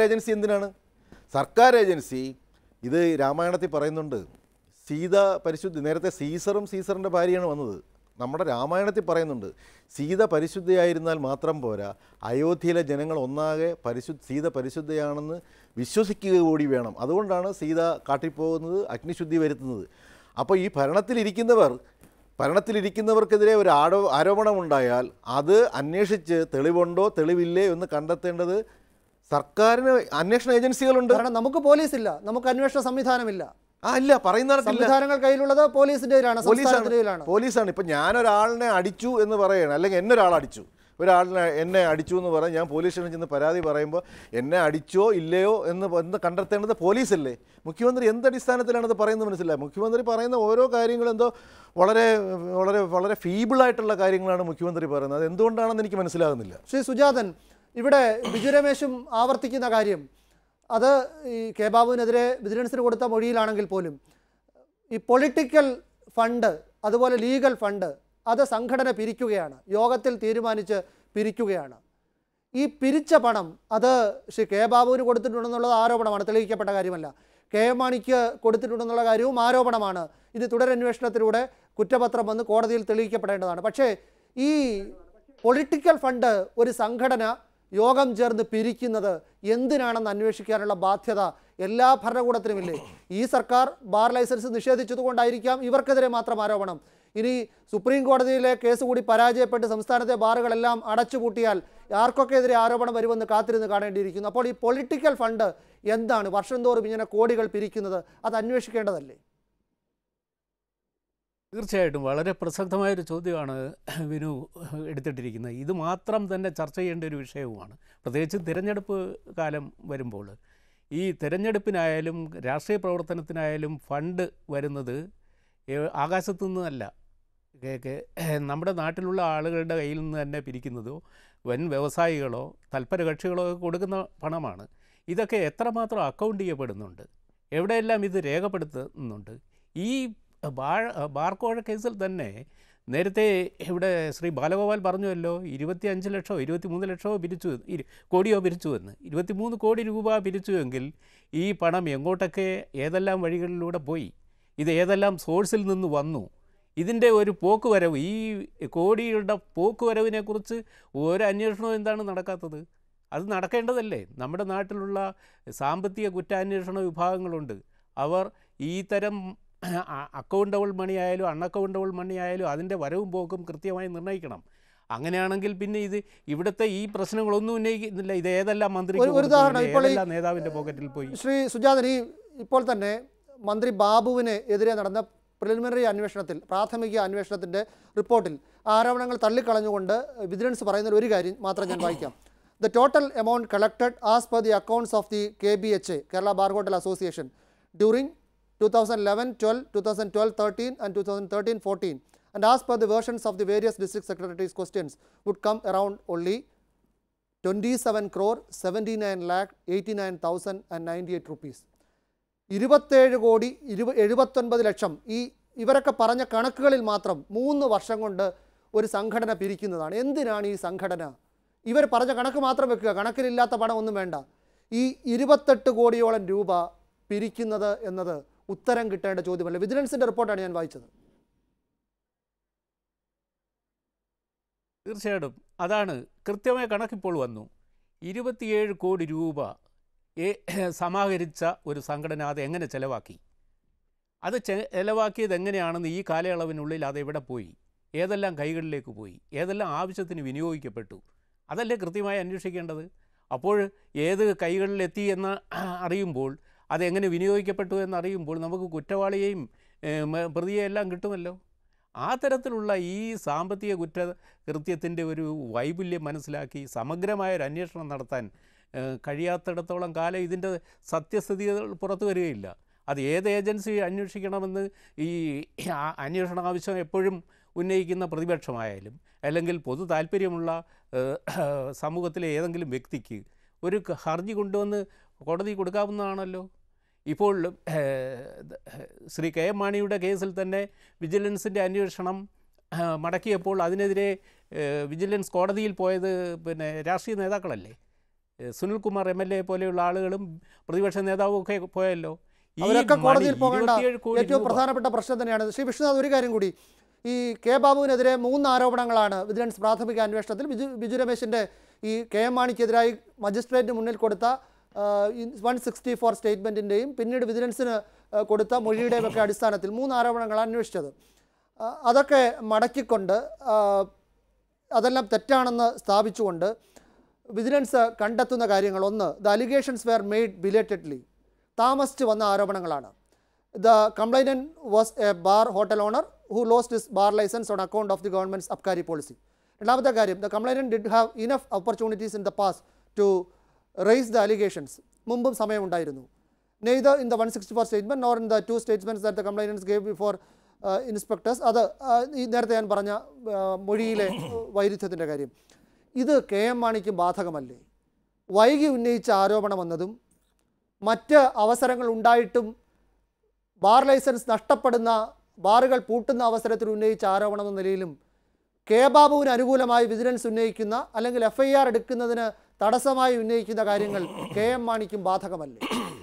ഏജൻസി? ഇത് രാമായണത്തിൽ പറയുന്നുണ്ട്, സീത പരിശുദ്ധി. നേരത്തെ സീസറിൻ്റെ ഭാര്യയാണ് വന്നത്. നമ്മുടെ രാമായണത്തിൽ പറയുന്നുണ്ട്, സീത പരിശുദ്ധയായിരുന്നാൽ മാത്രം പോരാ, അയോധ്യയിലെ ജനങ്ങൾ ഒന്നാകെ സീത പരിശുദ്ധയാണെന്ന് വിശ്വസിക്കുക കൂടി വേണം. അതുകൊണ്ടാണ് സീത കാട്ടിപ്പോകുന്നത്, അഗ്നിശുദ്ധി വരുത്തുന്നത്. അപ്പോൾ ഈ ഭരണത്തിലിരിക്കുന്നവർക്കെതിരെ ഒരു ആരോപണമുണ്ടായാൽ അത് അന്വേഷിച്ച് തെളിവുണ്ടോ തെളിവില്ലേ എന്ന് കണ്ടെത്തേണ്ടത് സർക്കാരിന് അന്വേഷണ ഏജൻസികളുണ്ട്. കാരണം നമുക്ക് പോലീസില്ല, നമുക്ക് അന്വേഷണ സംവിധാനമില്ല. ഇല്ല, പറയുന്ന സംവിധാനങ്ങൾ കയ്യിലുള്ളത് പോലീസിന്റെ പോലീസാണ്. ഇപ്പം ഞാനൊരാളിനെ അടിച്ചു എന്ന് പറയണം, അല്ലെങ്കിൽ എന്നെ അടിച്ചു എന്ന് പറയാം, ഞാൻ പോലീസ് സ്റ്റേഷനിൽ ചെന്ന് പരാതി പറയുമ്പോൾ എന്നെ അടിച്ചോ ഇല്ലയോ എന്ന് കണ്ടെത്തേണ്ടത് പോലീസല്ലേ? മുഖ്യമന്ത്രി എന്തടിസ്ഥാനത്തിലാണത് പറയുന്നത് മനസ്സിലായി. മുഖ്യമന്ത്രി പറയുന്ന ഓരോ കാര്യങ്ങളും എന്തോ വളരെ വളരെ വളരെ ഫീബിളായിട്ടുള്ള കാര്യങ്ങളാണ് മുഖ്യമന്ത്രി പറയുന്നത്. അത് എന്തുകൊണ്ടാണെന്ന് എനിക്ക് മനസ്സിലാകുന്നില്ല. ശ്രീ സുജാതൻ, ഇവിടെ ബിജു രമേശും ആവർത്തിക്കുന്ന കാര്യം, അത് ഈ കെ ബാബുവിനെതിരെ വിജിലൻസിന് കൊടുത്ത മൊഴിയിലാണെങ്കിൽ പോലും, ഈ പൊളിറ്റിക്കൽ ഫണ്ട് അതുപോലെ ലീഗൽ ഫണ്ട് അത് സംഘടന പിരിക്കുകയാണ്, യോഗത്തിൽ തീരുമാനിച്ച് പിരിക്കുകയാണ്. ഈ പിരിച്ച പണം അത് ശ്രീ കെ ബാബുവിന് കൊടുത്തിട്ടുണ്ടെന്നുള്ളത് ആരോപണമാണ്, തെളിയിക്കപ്പെട്ട കാര്യമല്ല. കെ എം മാണിക്ക് കൊടുത്തിട്ടുണ്ടെന്നുള്ള കാര്യവും ആരോപണമാണ്. ഇനി തുടരന്വേഷണത്തിലൂടെ കുറ്റപത്രം വന്ന് കോടതിയിൽ തെളിയിക്കപ്പെടേണ്ടതാണ്. പക്ഷേ ഈ പൊളിറ്റിക്കൽ ഫണ്ട് ഒരു സംഘടന യോഗം ചേർന്ന് പിരിക്കുന്നത് എന്തിനാണെന്ന് അന്വേഷിക്കാനുള്ള ബാധ്യത എല്ലാ ഭരണകൂടത്തിനുമില്ലേ? ഈ സർക്കാർ ബാർ ലൈസൻസ് നിഷേധിച്ചതുകൊണ്ടായിരിക്കാം ഇവർക്കെതിരെ മാത്രം ആരോപണം. ഇനി സുപ്രീം കോടതിയിലെ കേസ് കൂടി പരാജയപ്പെട്ട് സംസ്ഥാനത്തെ ബാറുകളെല്ലാം അടച്ചുപൂട്ടിയാൽ ആർക്കൊക്കെ എതിരെ ആരോപണം വരുമെന്ന് കാത്തിരുന്ന് കാണേണ്ടിയിരിക്കുന്നു. അപ്പോൾ ഈ പൊളിറ്റിക്കൽ ഫണ്ട് എന്താണ്? വർഷം തോറും ഇങ്ങനെ കോടികൾ പിരിക്കുന്നത്, അത് അന്വേഷിക്കേണ്ടതല്ലേ? തീർച്ചയായിട്ടും വളരെ പ്രസക്തമായൊരു ചോദ്യമാണ് വിനു എടുത്തിട്ടിരിക്കുന്നത്. ഇത് മാത്രം തന്നെ ചർച്ച ചെയ്യേണ്ട ഒരു വിഷയവുമാണ്. പ്രത്യേകിച്ച് തിരഞ്ഞെടുപ്പ് കാലം വരുമ്പോൾ ഈ തിരഞ്ഞെടുപ്പിനായാലും രാഷ്ട്രീയ പ്രവർത്തനത്തിനായാലും ഫണ്ട് വരുന്നത് ആകാശത്തു നിന്നല്ല, നമ്മുടെ നാട്ടിലുള്ള ആളുകളുടെ കയ്യിൽ നിന്ന് തന്നെ പിരിക്കുന്നതോ വൻ വ്യവസായികളോ തൽപര കക്ഷികളോ കൊടുക്കുന്ന പണമാണ്. ഇതൊക്കെ എത്രമാത്രം അക്കൗണ്ട് ചെയ്യപ്പെടുന്നുണ്ട്, എവിടെയെല്ലാം ഇത് രേഖപ്പെടുത്തുന്നുണ്ട്. ഈ ബാർക്കോഴ കേസിൽ തന്നെ നേരത്തെ ഇവിടെ ശ്രീ ബാലഗോപാൽ പറഞ്ഞുവല്ലോ, 25 ലക്ഷമോ 23 ലക്ഷമോ കോടിയോ പിരിച്ചുവെന്ന്. 23 കോടി രൂപ പിരിച്ചുവെങ്കിൽ ഈ പണം എങ്ങോട്ടൊക്കെ ഏതെല്ലാം വഴികളിലൂടെ പോയി, ഇത് ഏതെല്ലാം സോഴ്സിൽ നിന്ന് വന്നു, ഇതിൻ്റെ ഒരു പോക്കുവരവ്, ഈ കോടിയുടെ പോക്കുവരവിനെക്കുറിച്ച് ഒരു അന്വേഷണവും എന്താണ് നടക്കാത്തത്? അത് നടക്കേണ്ടതല്ലേ? നമ്മുടെ നാട്ടിലുള്ള സാമ്പത്തിക കുറ്റാന്വേഷണ വിഭാഗങ്ങളുണ്ട്. അവർ ഈ തരം അക്കൗണ്ടബിൾ മണി ആയാലും അൺഅക്കൗണ്ടബിൾ മണി ആയാലും അതിൻ്റെ വരവും പോക്കും കൃത്യമായി നിർണ്ണയിക്കണം. അങ്ങനെയാണെങ്കിൽ പിന്നെ ഇവിടുത്തെ ഈ പ്രശ്നങ്ങളൊന്നും ഉന്നയിക്കുന്നില്ല. ഇത് ഏതെല്ലാം മന്ത്രിക്ക്, ഏതെല്ലാം നേതാവിൻ്റെ പോക്കറ്റിൽ പോയി? ശ്രീ സുജാതൻ, ഇപ്പോൾ തന്നെ മന്ത്രി ബാബുവിന് എതിരെ നടന്ന പ്രിലിമിനറി അന്വേഷണത്തിൽ, പ്രാഥമിക അന്വേഷണത്തിൻ്റെ റിപ്പോർട്ടിൽ ആരോപണങ്ങൾ തള്ളിക്കളഞ്ഞുകൊണ്ട് വിജിലൻസ് പറയുന്ന ഒരു കാര്യം മാത്രം ഞാൻ വായിക്കാം. The total amount collected as per the accounts of the KBHA, Kerala Bar Hotel Association, during 2011-12, 2012-13 and 2013-14, and as per the versions of the various district secretaries' questions, would come around only 27,79,89,098 rupees. 27,79,00,000 ഇവരൊക്കെ പറഞ്ഞ കണക്കുകളിൽ മാത്രം 3 വർഷം കൊണ്ട് ഒരു സംഘടന പിരിക്കുന്നതാണ്. എന്തിനാണ് ഈ സംഘടന? ഇവർ പറഞ്ഞ കണക്ക് മാത്രം വെക്കുക, കണക്കിലില്ലാത്ത പണം ഒന്നും വേണ്ട. ഈ 28 കോടിയോളം രൂപ പിരിക്കുന്നത് എന്നത് ഉത്തരം കിട്ടേണ്ട ചോദ്യമല്ല. വിജിലൻസിൻ്റെ റിപ്പോർട്ടാണ് ഞാൻ വായിച്ചത്. തീർച്ചയായിട്ടും അതാണ് കൃത്യമായ കണക്കിപ്പോൾ വന്നു. 27 കോടി രൂപ സമാഹരിച്ച ഒരു സംഘടന അത് എങ്ങനെ ചെലവാക്കി? അത് ചെലവാക്കിയത് എങ്ങനെയാണെന്ന് ഈ കാലയളവിനുള്ളിൽ അതെവിടെ പോയി, ഏതെല്ലാം കൈകളിലേക്ക് പോയി, ഏതെല്ലാം ആവശ്യത്തിന് വിനിയോഗിക്കപ്പെട്ടു, അതല്ലേ കൃത്യമായി അന്വേഷിക്കേണ്ടത്. അപ്പോൾ ഏത് കൈകളിലെത്തി എന്ന് അറിയുമ്പോൾ, അതെങ്ങനെ വിനിയോഗിക്കപ്പെട്ടു എന്നറിയുമ്പോൾ നമുക്ക് കുറ്റവാളിയെയും പ്രതിയെയെല്ലാം കിട്ടുമല്ലോ. ആ തരത്തിലുള്ള ഈ സാമ്പത്തിക കുറ്റകൃത്യത്തിൻ്റെ ഒരു വൈപുല്യം മനസ്സിലാക്കി സമഗ്രമായൊരു അന്വേഷണം നടത്താൻ കഴിയാത്തിടത്തോളം കാലം ഇതിൻ്റെ സത്യസ്ഥിതികൾ പുറത്തു വരികയില്ല. അത് ഏത് ഏജൻസി അന്വേഷിക്കണമെന്ന് ഈ അന്വേഷണ ആവശ്യം എപ്പോഴും ഉന്നയിക്കുന്ന പ്രതിപക്ഷമായാലും അല്ലെങ്കിൽ പൊതു താല്പര്യമുള്ള സമൂഹത്തിലെ ഏതെങ്കിലും വ്യക്തിക്ക് ഒരു ഹർജി കൊണ്ടുവന്ന് കോടതി കൊടുക്കാവുന്നതാണല്ലോ. ഇപ്പോൾ ശ്രീ കെ എം മാണിയുടെ കേസിൽ തന്നെ വിജിലൻസിൻ്റെ അന്വേഷണം മടക്കിയപ്പോൾ അതിനെതിരെ വിജിലൻസ് കോടതിയിൽ പോയത് രാഷ്ട്രീയ നേതാക്കളല്ലേ. സുനിൽകുമാർ MLA പോലെയുള്ള ആളുകളും പ്രതിപക്ഷ നേതാവും ഒക്കെ പോയല്ലോ. അവരൊക്കെ കോടതിയിൽ പോകേണ്ട ഏറ്റവും പ്രധാനപ്പെട്ട പ്രശ്നം തന്നെയാണ്. ശ്രീ വിഷ്ണുനാഥ്, ഒരു കാര്യം കൂടി, ഈ കെ ബാബുവിനെതിരെ 3 ആരോപണങ്ങളാണ് വിജിലൻസ് പ്രാഥമിക അന്വേഷണത്തിൽ ബിജു രമേശിൻ്റെ ഈ കെ എം മാണിക്കെതിരായി മജിസ്ട്രേറ്റിന് മുന്നിൽ കൊടുത്ത 164 സ്റ്റേറ്റ്മെൻറ്റിൻ്റെയും പിന്നീട് വിജിലൻസിന് കൊടുത്ത മൊഴിയുടെയും ഒക്കെ അടിസ്ഥാനത്തിൽ 3 ആരോപണങ്ങളാണ് അന്വേഷിച്ചത്. അതൊക്കെ മടക്കിക്കൊണ്ട് അതെല്ലാം തെറ്റാണെന്ന് സ്ഥാപിച്ചുകൊണ്ട് വിജിലൻസ് കണ്ടെത്തുന്ന കാര്യങ്ങൾ, ഒന്ന്, the allegations were made belatedly, താമസിച്ച് വന്ന ആരോപണങ്ങളാണ്. The complainant was a bar hotel owner who lost his bar licence on account of the government's abkari policy. രണ്ടാമത്തെ കാര്യം, the complainant did have enough opportunities in the past to raise the allegations, മുമ്പും സമയമുണ്ടായിരുന്നു. Neither in the 164 statement nor in the 2 statements that the complainants gave before inspectors. അത് ഈ നേരത്തെ ഞാൻ പറഞ്ഞ മൊഴിയിലെ വൈരുദ്ധ്യത്തിൻ്റെ കാര്യം. ഇത് കെ എം മാണിക്ക് ബാധകമല്ലേ? വൈകി ഉന്നയിച്ച ആരോപണം എന്നതും മറ്റ് അവസരങ്ങൾ ഉണ്ടായിട്ടും ബാർ ലൈസൻസ് നഷ്ടപ്പെടുന്ന, ബാറുകൾ പൂട്ടുന്ന അവസരത്തിൽ ഉന്നയിച്ച ആരോപണം എന്ന നിലയിലും കെ ബാബുവിന് അനുകൂലമായി വിജിലൻസ് ഉന്നയിക്കുന്ന അല്ലെങ്കിൽ FIR എടുക്കുന്നതിന് തടസ്സമായി ഉന്നയിക്കുന്ന കാര്യങ്ങൾ കെ എം മാണിക്കും ബാധകമല്ലേ?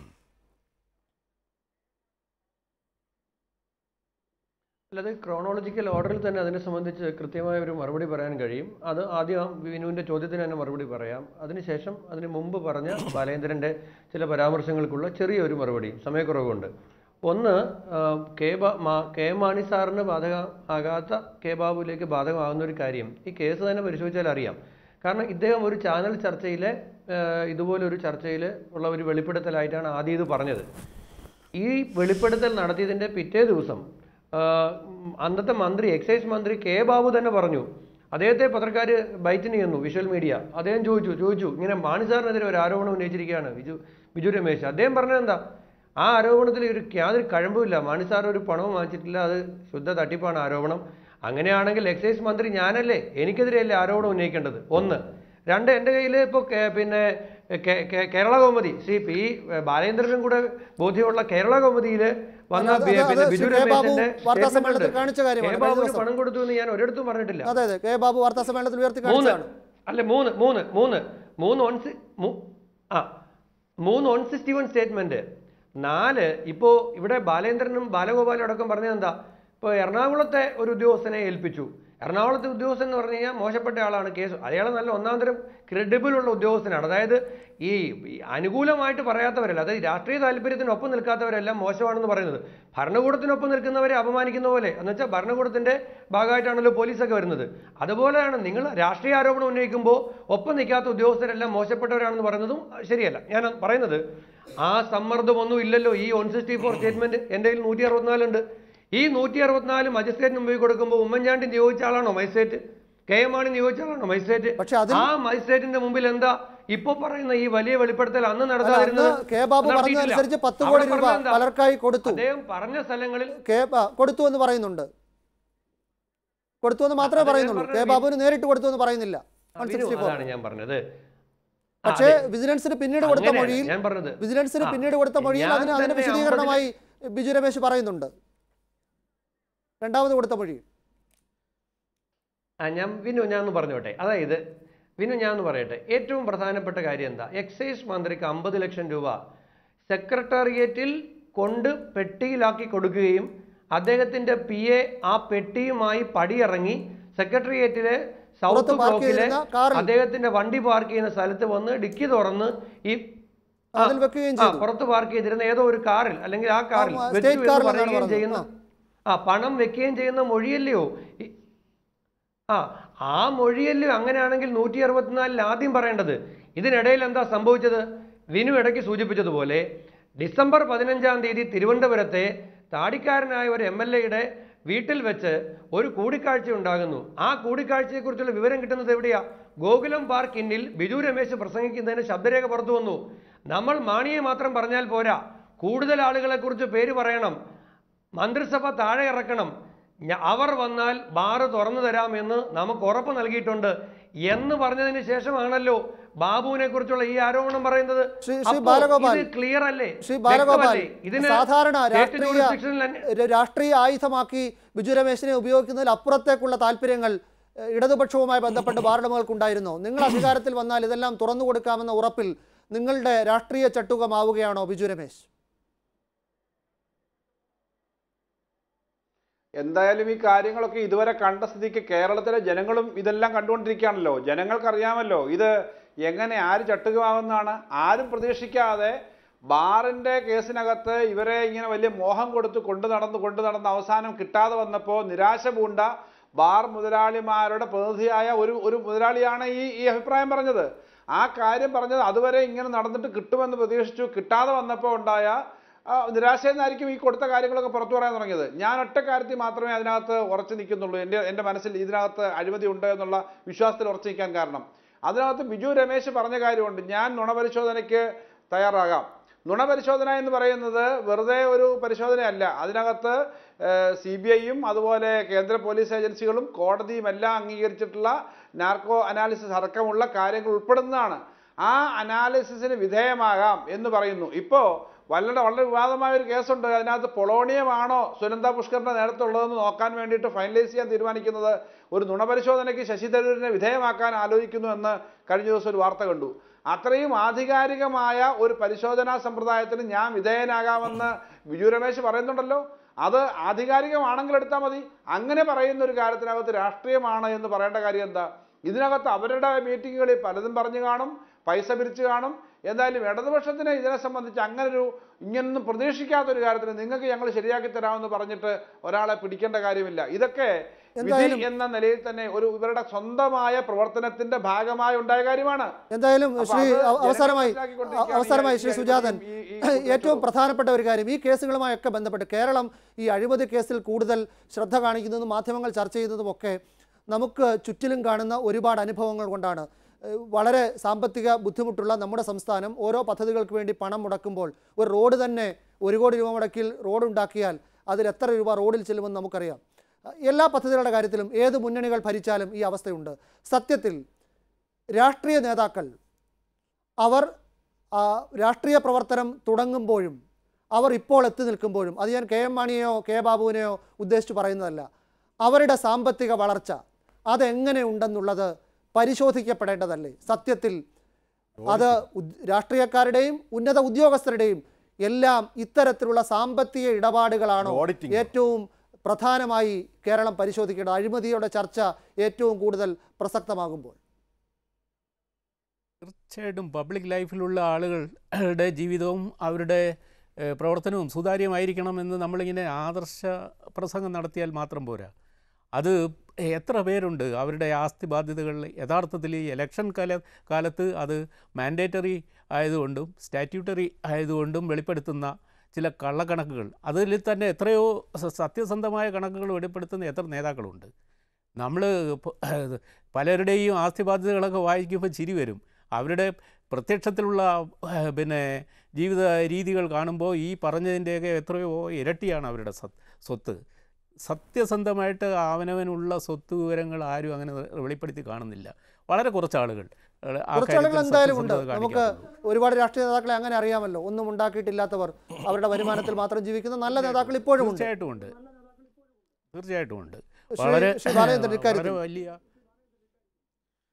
അല്ലാതെ ക്രോണോളജിക്കൽ ഓർഡറിൽ തന്നെ അതിനെ സംബന്ധിച്ച് കൃത്യമായ ഒരു മറുപടി പറയാൻ കഴിയും. അത് ആദ്യം വിനുവിൻ്റെ ചോദ്യത്തിന് തന്നെ മറുപടി പറയാം. അതിനുശേഷം അതിന് മുമ്പ് പറഞ്ഞ ബാലേന്ദ്രൻ്റെ ചില പരാമർശങ്ങൾക്കുള്ള ചെറിയൊരു മറുപടി, സമയക്കുറവുണ്ട്. ഒന്ന്, കെ മാണി സാറിന് ബാധകമാകാത്ത കെ ബാബുവിലേക്ക് ബാധകമാകുന്ന ഒരു കാര്യം ഈ കേസ് തന്നെ പരിശോധിച്ചാൽ അറിയാം. കാരണം ഇദ്ദേഹം ഒരു ചാനൽ ചർച്ചയിലെ ഇതുപോലൊരു ചർച്ചയിൽ ഉള്ള ഒരു വെളിപ്പെടുത്തലായിട്ടാണ് ആദ്യം ഇത് പറഞ്ഞത്. ഈ വെളിപ്പെടുത്തൽ നടത്തിയതിൻ്റെ പിറ്റേ ദിവസം അന്നത്തെ മന്ത്രി, എക്സൈസ് മന്ത്രി കെ ബാബു തന്നെ പറഞ്ഞു, അദ്ദേഹത്തെ പത്രക്കാർ ബൈറ്റിന് ചെന്നു, വിഷ്വൽ മീഡിയ. അദ്ദേഹം ചോദിച്ചു ഇങ്ങനെ മാണി സാറിനെതിരെ ഒരു ആരോപണം ഉന്നയിച്ചിരിക്കുകയാണ് ബിജു രമേശ്. അദ്ദേഹം പറഞ്ഞത് എന്താ? ആ ആരോപണത്തിൽ യാതൊരു കഴമ്പുമില്ല, മാണി സാർ ഒരു പണവും വാങ്ങിച്ചിട്ടില്ല, അത് ശുദ്ധ തട്ടിപ്പാണ് ആരോപണം. അങ്ങനെയാണെങ്കിൽ എക്സൈസ് മന്ത്രി ഞാനല്ലേ, എനിക്കെതിരെയല്ലേ ആരോപണം ഉന്നയിക്കേണ്ടത്? ഒന്ന്. രണ്ട്, എൻ്റെ കയ്യിൽ ഇപ്പോൾ കേരള കൗമുദി, ശ്രീ പി ബാലേന്ദ്രനും കൂടെ ബോധ്യമുള്ള കേരള കൗമുദിയിൽ വന്ന ബിജു രമേശിന്റെ പണം കൊടുത്തു എന്ന് ഞാൻ ഒരിടത്തും പറഞ്ഞിട്ടില്ല. മൂന്ന് 161 സ്റ്റേറ്റ്മെന്റ്. 4 ഇപ്പോൾ ഇവിടെ ബാലേന്ദ്രനും ബാലഗോപാലും അടക്കം പറഞ്ഞത് എന്താ? ഇപ്പോൾ എറണാകുളത്തെ ഒരു ഉദ്യോഗസ്ഥനെ ഏൽപ്പിച്ചു. എറണാകുളത്തെ ഉദ്യോഗസ്ഥൻ എന്ന് പറഞ്ഞു കഴിഞ്ഞാൽ മോശപ്പെട്ട ആളാണ്, കേസ് അയാൾ നല്ല ഒന്നാന്തരം ക്രെഡിബിൾ ഉള്ള ഉദ്യോഗസ്ഥനാണ്. അതായത് ഈ അനുകൂലമായിട്ട് പറയാത്തവരല്ല, അതായത് രാഷ്ട്രീയ താല്പര്യത്തിനൊപ്പം നിൽക്കാത്തവരെല്ലാം മോശമാണെന്ന് പറയുന്നത്. ഭരണകൂടത്തിനൊപ്പം നിൽക്കുന്നവരെ അപമാനിക്കുന്ന പോലെ, എന്ന് വെച്ചാൽ ഭരണകൂടത്തിൻ്റെ ഭാഗമായിട്ടാണല്ലോ പോലീസൊക്കെ വരുന്നത്. അതുപോലെയാണ് നിങ്ങൾ രാഷ്ട്രീയ ആരോപണം ഉന്നയിക്കുമ്പോൾ ഒപ്പം നിൽക്കാത്ത ഉദ്യോഗസ്ഥരെല്ലാം മോശപ്പെട്ടവരാണെന്ന് പറയുന്നതും ശരിയല്ല. ഞാൻ പറയുന്നത് ആ സമ്മർദ്ദമൊന്നും ഇല്ലല്ലോ. ഈ 164 സ്റ്റേറ്റ്മെന്റ് എൻ്റെ കയ്യിൽ 164 ഉണ്ട്. ഈ 164 മജിസ്ട്രേറ്റിന് മുമ്പിൽ കൊടുക്കുമ്പോൾ ഉമ്മൻചാണ്ടി നിയോഗിച്ച ആളാണോ മജിസ്ട്രേറ്റ്? കെ എം മാണി നിയോഗിച്ച ആളാണോ മജിസ്ട്രേറ്റ്? ആ മജിസ്ട്രേറ്റിന്റെ മുമ്പിൽ എന്താ ഇപ്പൊ പറയുന്ന ഈ വലിയ വെളിപ്പെടുത്തൽ അന്ന് നടത്താതിരുന്നത്? അദ്ദേഹം പറഞ്ഞ സ്ഥലങ്ങളിൽ കൊടുത്തു എന്ന് പറയുന്നുണ്ട്. കൊടുത്തു എന്ന് മാത്രമേ പറയുന്നുള്ളൂ, കെ ബാബുവിന് നേരിട്ട് കൊടുത്തു എന്ന് പറയുന്നില്ല. അതാണ് ഞാൻ പറഞ്ഞത്. പക്ഷേ വിജിലൻസിന് പിന്നീട് കൊടുത്ത മൊഴിയിൽ അതിന് വിശദീകരണമായി ബിജു രമേശ് പറയുന്നുണ്ട്. രണ്ടാമത് കൊടുത്ത മൊഴി ഞാൻ പറഞ്ഞോട്ടെ. അതായത് ഞാൻ പറയട്ടെ, ഏറ്റവും പ്രധാനപ്പെട്ട കാര്യം എന്താ? എക്സൈസ് മന്ത്രിക്ക് 50 ലക്ഷം രൂപ സെക്രട്ടേറിയറ്റിൽ കൊണ്ട് പെട്ടിയിലാക്കി കൊടുക്കുകയും അദ്ദേഹത്തിൻ്റെ PA ആ പെട്ടിയുമായി പടിയിറങ്ങി സെക്രട്ടേറിയറ്റിലെ സൗത്ത് ബ്ലോക്കിലെ അദ്ദേഹത്തിന്റെ വണ്ടി പാർക്ക് ചെയ്യുന്ന സ്ഥലത്ത് വന്ന് ഡിക്കി തുറന്ന് ഈ പുറത്ത് പാർക്ക് ചെയ്തിരുന്ന ഏതോ ഒരു കാറിൽ അല്ലെങ്കിൽ ആ കാറിൽ പറയുകയും ചെയ്യുന്ന പണം വെക്കുകയും ചെയ്യുന്ന മൊഴിയല്ലയോ? ആ മൊഴിയല്ലയോ? അങ്ങനെയാണെങ്കിൽ 164 ആദ്യം പറയേണ്ടത്. ഇതിനിടയിൽ എന്താ സംഭവിച്ചത്? വിനു ഇടയ്ക്ക് സൂചിപ്പിച്ചതുപോലെ ഡിസംബർ 15-ാം തീയതി തിരുവനന്തപുരത്തെ താടിക്കാരനായ ഒരു MLA-യുടെ വീട്ടിൽ വെച്ച് ഒരു കൂടിക്കാഴ്ച ഉണ്ടാകുന്നു. ആ കൂടിക്കാഴ്ചയെക്കുറിച്ചുള്ള വിവരം കിട്ടുന്നത് എവിടെയാ? ഗോകുലം പാർക്ക് ഇന്നിൽ ബിജു രമേശ് പ്രസംഗിക്കുന്നതിന് ശബ്ദരേഖ പുറത്തു വന്നു. നമ്മൾ മാണിയെ മാത്രം പറഞ്ഞാൽ പോരാ, കൂടുതൽ ആളുകളെ കുറിച്ച് പേര് പറയണം, മന്ത്രിസഭ താഴെ ഇറക്കണം, അവർ വന്നാൽ ബാറ് തുറന്നു തരാമെന്ന് നമുക്ക് ഉറപ്പ് നൽകിയിട്ടുണ്ട് എന്ന് പറഞ്ഞതിന് ശേഷമാണല്ലോ ബാബുവിനെ കുറിച്ചുള്ള ഈ ആരോപണം പറയുന്നത്. ക്ലിയർ അല്ലേ? ഇതിന് സാധാരണ രാഷ്ട്രീയ ആയുധമാക്കി ബിജു രമേശിനെ ഉപയോഗിക്കുന്നതിൽ അപ്പുറത്തേക്കുള്ള താല്പര്യങ്ങൾ ഇടതുപക്ഷവുമായി ബന്ധപ്പെട്ട് ബാറുടമകൾക്കുണ്ടായിരുന്നോ? നിങ്ങൾ അധികാരത്തിൽ വന്നാൽ ഇതെല്ലാം തുറന്നു കൊടുക്കാമെന്ന ഉറപ്പിൽ നിങ്ങളുടെ രാഷ്ട്രീയ ചട്ടുകമാവുകയാണോ ബിജു രമേശ്? എന്തായാലും ഈ കാര്യങ്ങളൊക്കെ ഇതുവരെ കണ്ട സ്ഥിതിക്ക് കേരളത്തിലെ ജനങ്ങളും ഇതെല്ലാം കണ്ടുകൊണ്ടിരിക്കുകയാണല്ലോ. ജനങ്ങൾക്കറിയാമല്ലോ ഇത് എങ്ങനെ ആര് ചട്ടുകമാവുന്നതാണ്. ആരും പ്രതീക്ഷിക്കാതെ ബാറിൻ്റെ കേസിനകത്ത് ഇവരെ ഇങ്ങനെ വലിയ മോഹം കൊടുത്ത് കൊണ്ടു നടന്ന് അവസാനം കിട്ടാതെ വന്നപ്പോൾ നിരാശ പൂണ്ട ബാർ മുതലാളിമാരുടെ പ്രതിനിധിയായ ഒരു മുതലാളിയാണ് ഈ അഭിപ്രായം പറഞ്ഞത്. ആ കാര്യം പറഞ്ഞത് അതുവരെ ഇങ്ങനെ നടന്നിട്ട് കിട്ടുമെന്ന് പ്രതീക്ഷിച്ചു, കിട്ടാതെ വന്നപ്പോൾ ഉണ്ടായ നിരാശയെന്നായിരിക്കും ഈ കൊടുത്ത കാര്യങ്ങളൊക്കെ പുറത്തു പറയാൻ തുടങ്ങിയത്. ഞാൻ ഒറ്റ കാര്യത്തിൽ മാത്രമേ അതിനകത്ത് ഉറച്ചു നിൽക്കുന്നുള്ളൂ. എൻ്റെ മനസ്സിൽ ഇതിനകത്ത് അഴിമതി ഉണ്ട് എന്നുള്ള വിശ്വാസത്തിൽ ഉറച്ചു നിൽക്കാൻ കാരണം അതിനകത്ത് ബിജു രമേശ് പറഞ്ഞ കാര്യമുണ്ട്. ഞാൻ നുണപരിശോധനയ്ക്ക് തയ്യാറാകാം. നുണപരിശോധന എന്ന് പറയുന്നത് വെറുതെ ഒരു പരിശോധനയല്ല. അതിനകത്ത് CBI-യും അതുപോലെ കേന്ദ്ര പോലീസ് ഏജൻസികളും കോടതിയും എല്ലാം അംഗീകരിച്ചിട്ടുള്ള നാർക്കോ അനാലിസിസ് അടക്കമുള്ള കാര്യങ്ങൾ ഉൾപ്പെടുന്നതാണ്. ആ അനാലിസിസിന് വിധേയമാകാം എന്ന് പറയുന്നു. ഇപ്പോൾ വളരെ വിവാദമായ ഒരു കേസുണ്ട്. അതിനകത്ത് പൊളോണിയമാണോ സുനന്ദ പുഷ്കറിന്റെ നേതൃത്വമുള്ളതെന്ന് നോക്കാൻ വേണ്ടിയിട്ട് ഫൈനലൈസ് ചെയ്യാൻ തീരുമാനിക്കുന്നത് ഒരു നുണപരിശോധനയ്ക്ക് ശശി തരൂരിനെ വിധേയമാക്കാൻ ആലോചിക്കുന്നു എന്ന് കഴിഞ്ഞ ദിവസം ഒരു വാർത്ത കണ്ടു. അത്രയും ആധികാരികമായ ഒരു പരിശോധനാ സമ്പ്രദായത്തിന് ഞാൻ വിധേയനാകാമെന്ന് ബിജു രമേശ് പറയുന്നുണ്ടല്ലോ. അത് ആധികാരികമാണെങ്കിൽ എടുത്താൽ മതി. അങ്ങനെ പറയുന്ന ഒരു കാര്യത്തിനകത്ത് രാഷ്ട്രീയമാണ് എന്ന് പറയേണ്ട കാര്യം എന്താ? ഇതിനകത്ത് അവരുടെ മീറ്റിങ്ങുകളിൽ പലതും പറഞ്ഞു കാണും, പൈസ പിരിച്ചു കാണും. എന്തായാലും ഇടതുപക്ഷത്തിന് ഇതിനെ സംബന്ധിച്ച് ഇങ്ങനൊന്നും പ്രതീക്ഷിക്കാത്തൊരു കാര്യത്തിന് നിങ്ങൾക്ക് ഞങ്ങൾ ശരിയാക്കി തരാമെന്ന് പറഞ്ഞിട്ട് ഒരാളെ പിടിക്കേണ്ട കാര്യമില്ല. ഇതൊക്കെ വിധി എന്ന നിലയിൽ തന്നെ ഇവരുടെ സ്വന്തമായ പ്രവർത്തനത്തിന്റെ ഭാഗമായി ഉണ്ടായ കാര്യമാണ്. എന്തായാലും അവസാനമായി ശ്രീ സുജാതൻ, ഏറ്റവും പ്രധാനപ്പെട്ട ഒരു കാര്യം, ഈ കേസുകളുമായൊക്കെ ബന്ധപ്പെട്ട് കേരളം ഈ അഴിമതി കേസിൽ കൂടുതൽ ശ്രദ്ധ കാണിക്കുന്നതും മാധ്യമങ്ങൾ ചർച്ച ചെയ്യുന്നതുമൊക്കെ നമുക്ക് ചുറ്റിലും കാണുന്ന ഒരുപാട് അനുഭവങ്ങൾ കൊണ്ടാണ്. വളരെ സാമ്പത്തിക ബുദ്ധിമുട്ടുള്ള നമ്മുടെ സംസ്ഥാനം ഓരോ പദ്ധതികൾക്ക് വേണ്ടി പണം മുടക്കുമ്പോൾ ഒരു റോഡ് തന്നെ 1 കോടി രൂപ മുടക്കിൽ റോഡ് ഉണ്ടാക്കിയാൽ അതിൽ എത്ര രൂപ റോഡിൽ ചെല്ലുമെന്ന് നമുക്കറിയാം. എല്ലാ പദ്ധതികളുടെ കാര്യത്തിലും ഏത് മുന്നണികൾ ഭരിച്ചാലും ഈ അവസ്ഥയുണ്ട്. സത്യത്തിൽ രാഷ്ട്രീയ നേതാക്കൾ അവർ രാഷ്ട്രീയ പ്രവർത്തനം തുടങ്ങുമ്പോഴും അവർ ഇപ്പോൾ എത്തി നിൽക്കുമ്പോഴും, അത് ഞാൻ KM മാണിയെയോ K ബാബുവിനെയോ ഉദ്ദേശിച്ച് പറയുന്നതല്ല, അവരുടെ സാമ്പത്തിക വളർച്ച അതെങ്ങനെ ഉണ്ടെന്നുള്ളത് പരിശോധിക്കപ്പെടേണ്ടതല്ലേ? സത്യത്തിൽ അത് രാഷ്ട്രീയക്കാരുടെയും ഉന്നത ഉദ്യോഗസ്ഥരുടെയും എല്ലാം ഇത്തരത്തിലുള്ള സാമ്പത്തിക ഇടപാടുകളാണോ ഏറ്റവും പ്രധാനമായി കേരളം പരിശോധിക്കേണ്ടത്? അഴിമതിയുടെ ചർച്ച ഏറ്റവും കൂടുതൽ പ്രസക്തമാകുമ്പോൾ തീർച്ചയായിട്ടും പബ്ലിക് ലൈഫിലുള്ള ആളുകളുടെ ജീവിതവും അവരുടെ പ്രവർത്തനവും സുതാര്യമായിരിക്കണമെന്ന് നമ്മളിങ്ങനെ ആദർശ പ്രസംഗം നടത്തിയാൽ മാത്രം പോരാ. അത് എത്ര പേരുണ്ട് അവരുടെ ആസ്തി ബാധ്യതകൾ യഥാർത്ഥത്തിൽ ഈ ഇലക്ഷൻ കാലത്ത് അത് മാൻഡേറ്ററി ആയതുകൊണ്ടും സ്റ്റാറ്റ്യൂട്ടറി ആയതുകൊണ്ടും വെളിപ്പെടുത്തുന്ന ചില കള്ളക്കണക്കുകൾ, അതിൽ തന്നെ എത്രയോ സത്യസന്ധമായ കണക്കുകൾ വെളിപ്പെടുത്തുന്ന എത്ര നേതാക്കളുണ്ട്. നമ്മൾ പലരുടെയും ആസ്തി ബാധ്യതകളൊക്കെ വായിക്കുമ്പോൾ ചിരി വരും. അവരുടെ പ്രത്യക്ഷത്തിലുള്ള ജീവിത രീതികൾ കാണുമ്പോൾ ഈ പറഞ്ഞതിൻ്റെയൊക്കെ എത്രയോ ഇരട്ടിയാണ് അവരുടെ സ്വത്ത്. സത്യസന്ധമായിട്ട് അവനവനുള്ള സ്വത്ത് വിവരങ്ങൾ ആരും അങ്ങനെ വെളിപ്പെടുത്തി കാണുന്നില്ല. വളരെ കുറച്ച് ആളുകൾ എന്തായാലും ഉണ്ട്. നമുക്ക് ഒരുപാട് രാഷ്ട്രീയ നേതാക്കളെ അങ്ങനെ അറിയാമല്ലോ. ഒന്നും ഉണ്ടാക്കിയിട്ടില്ലാത്തവർ, അവരുടെ വരുമാനത്തിൽ മാത്രം ജീവിക്കുന്ന നല്ല നേതാക്കൾ ഇപ്പോഴും തീർച്ചയായിട്ടും ഉണ്ട്. വളരെ വലിയ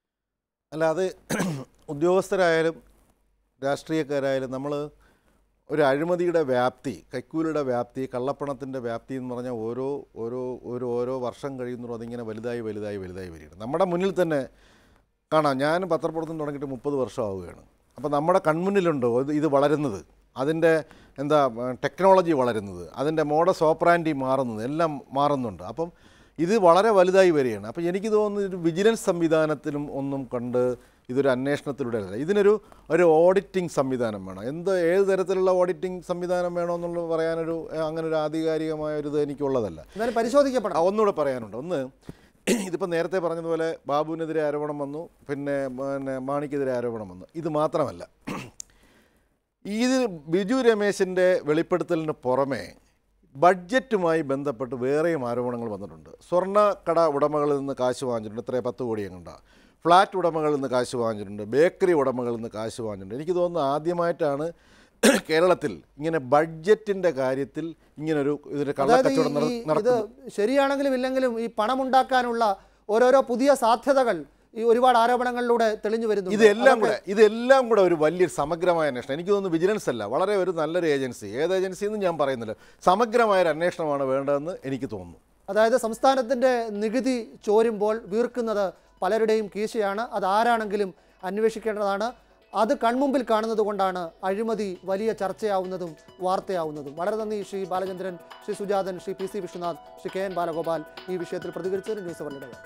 അല്ല, അത് ഉദ്യോഗസ്ഥരായാലും രാഷ്ട്രീയക്കാരായാലും നമ്മൾ ഒരു അഴിമതിയുടെ വ്യാപ്തി, കൈക്കൂലിയുടെ വ്യാപ്തി, കള്ളപ്പണത്തിൻ്റെ വ്യാപ്തി എന്ന് പറഞ്ഞാൽ ഓരോ വർഷം കഴിയുന്നതോ അതിങ്ങനെ വലുതായി വരികയാണ്. നമ്മുടെ മുന്നിൽ തന്നെ കാണാം. ഞാൻ പത്രപ്രവർത്തനം തുടങ്ങിയിട്ട് 30 വർഷമാവുകയാണ്. അപ്പോൾ നമ്മുടെ കൺമുന്നിലുണ്ടോ ഇത് വളരുന്നത്, അതിൻ്റെ ടെക്നോളജി വളരുന്നത്, അതിൻ്റെ മോഡസ് ഓപ്പറാൻഡി മാറുന്നത്, എല്ലാം മാറുന്നുണ്ട്. അപ്പം ഇത് വളരെ വലുതായി വരികയാണ്. അപ്പോൾ എനിക്ക് തോന്നുന്നു ഒരു വിജിലൻസ് സംവിധാനത്തിലും ഒന്നും കണ്ട് ഇതൊരു അന്വേഷണത്തിലൂടെ അല്ല, ഇതിനൊരു ഓഡിറ്റിംഗ് സംവിധാനം വേണം. ഏത് തരത്തിലുള്ള ഓഡിറ്റിംഗ് സംവിധാനം വേണമെന്നുള്ളത് പറയാനൊരു അങ്ങനെ ഒരു ആധികാരികമായ ഒരു ഇത് എനിക്കുള്ളതല്ല. പരിശോധിക്കപ്പെടാം. ഒന്നുകൂടെ പറയാനുണ്ട്. ഒന്ന്, ഇതിപ്പോൾ നേരത്തെ പറഞ്ഞതുപോലെ ബാബുവിനെതിരെ ആരോപണം വന്നു, പിന്നെ മാണിക്കെതിരെ ആരോപണം വന്നു. ഇത് മാത്രമല്ല, ഇത് ബിജു രമേശിൻ്റെ വെളിപ്പെടുത്തലിന് പുറമെ ബഡ്ജറ്റുമായി ബന്ധപ്പെട്ട് വേറെയും ആരോപണങ്ങൾ വന്നിട്ടുണ്ട്. സ്വർണ്ണക്കട ഉടമകളിൽ നിന്ന് കാശ് വാങ്ങിച്ചിട്ടുണ്ട്, 10 കോടി എങ്ങണ്ട. ഫ്ലാറ്റ് ഉടമകളിൽ നിന്ന് കാശ് വാങ്ങിച്ചിട്ടുണ്ട്, ബേക്കറി ഉടമകളിൽ നിന്ന് കാശ് വാങ്ങിച്ചിട്ടുണ്ട്. എനിക്ക് തോന്നുന്നു ആദ്യമായിട്ടാണ് കേരളത്തിൽ ഇങ്ങനെ ബഡ്ജറ്റിൻ്റെ കാര്യത്തിൽ ഇങ്ങനൊരു ഇതിൻ്റെ കള്ളക്കച്ചവടം നടക്കുന്നത്. ശരിയാണെങ്കിലും ഇല്ലെങ്കിലും ഈ പണമുണ്ടാക്കാനുള്ള ഓരോരോ പുതിയ സാധ്യതകൾ ഈ ഒരുപാട് ആരോപണങ്ങളിലൂടെ തെളിഞ്ഞു വരുന്നു. ഇതെല്ലാം കൂടെ ഒരു വലിയൊരു സമഗ്രമായ അന്വേഷണം. എനിക്ക് തോന്നുന്നു വിജിലൻസ് അല്ല, വളരെ ഒരു നല്ലൊരു ഏജൻസി, ഏത് ഏജൻസി എന്ന് ഞാൻ പറയുന്നില്ല, സമഗ്രമായൊരു അന്വേഷണമാണ് വേണ്ടതെന്ന് എനിക്ക് തോന്നുന്നു. അതായത് സംസ്ഥാനത്തിൻ്റെ നികുതി ചോരുമ്പോൾ വീർക്കുന്നത് പലരുടെയും കീശയാണ്. അതാരാണെങ്കിലും അന്വേഷിക്കേണ്ടതാണ്. അത് കൺമുമ്പിൽ കാണുന്നത് കൊണ്ടാണ് അഴിമതി വലിയ ചർച്ചയാവുന്നതും വാർത്തയാവുന്നതും. വളരെ നന്ദി ശ്രീ ബാലചന്ദ്രൻ, ശ്രീ സുജാതൻ, ശ്രീ PC വിശ്വനാഥ്, ശ്രീ KN ബാലഗോപാൽ ഈ വിഷയത്തിൽ പ്രതികരിച്ചതിന് ന്യൂസ് അവരുടെ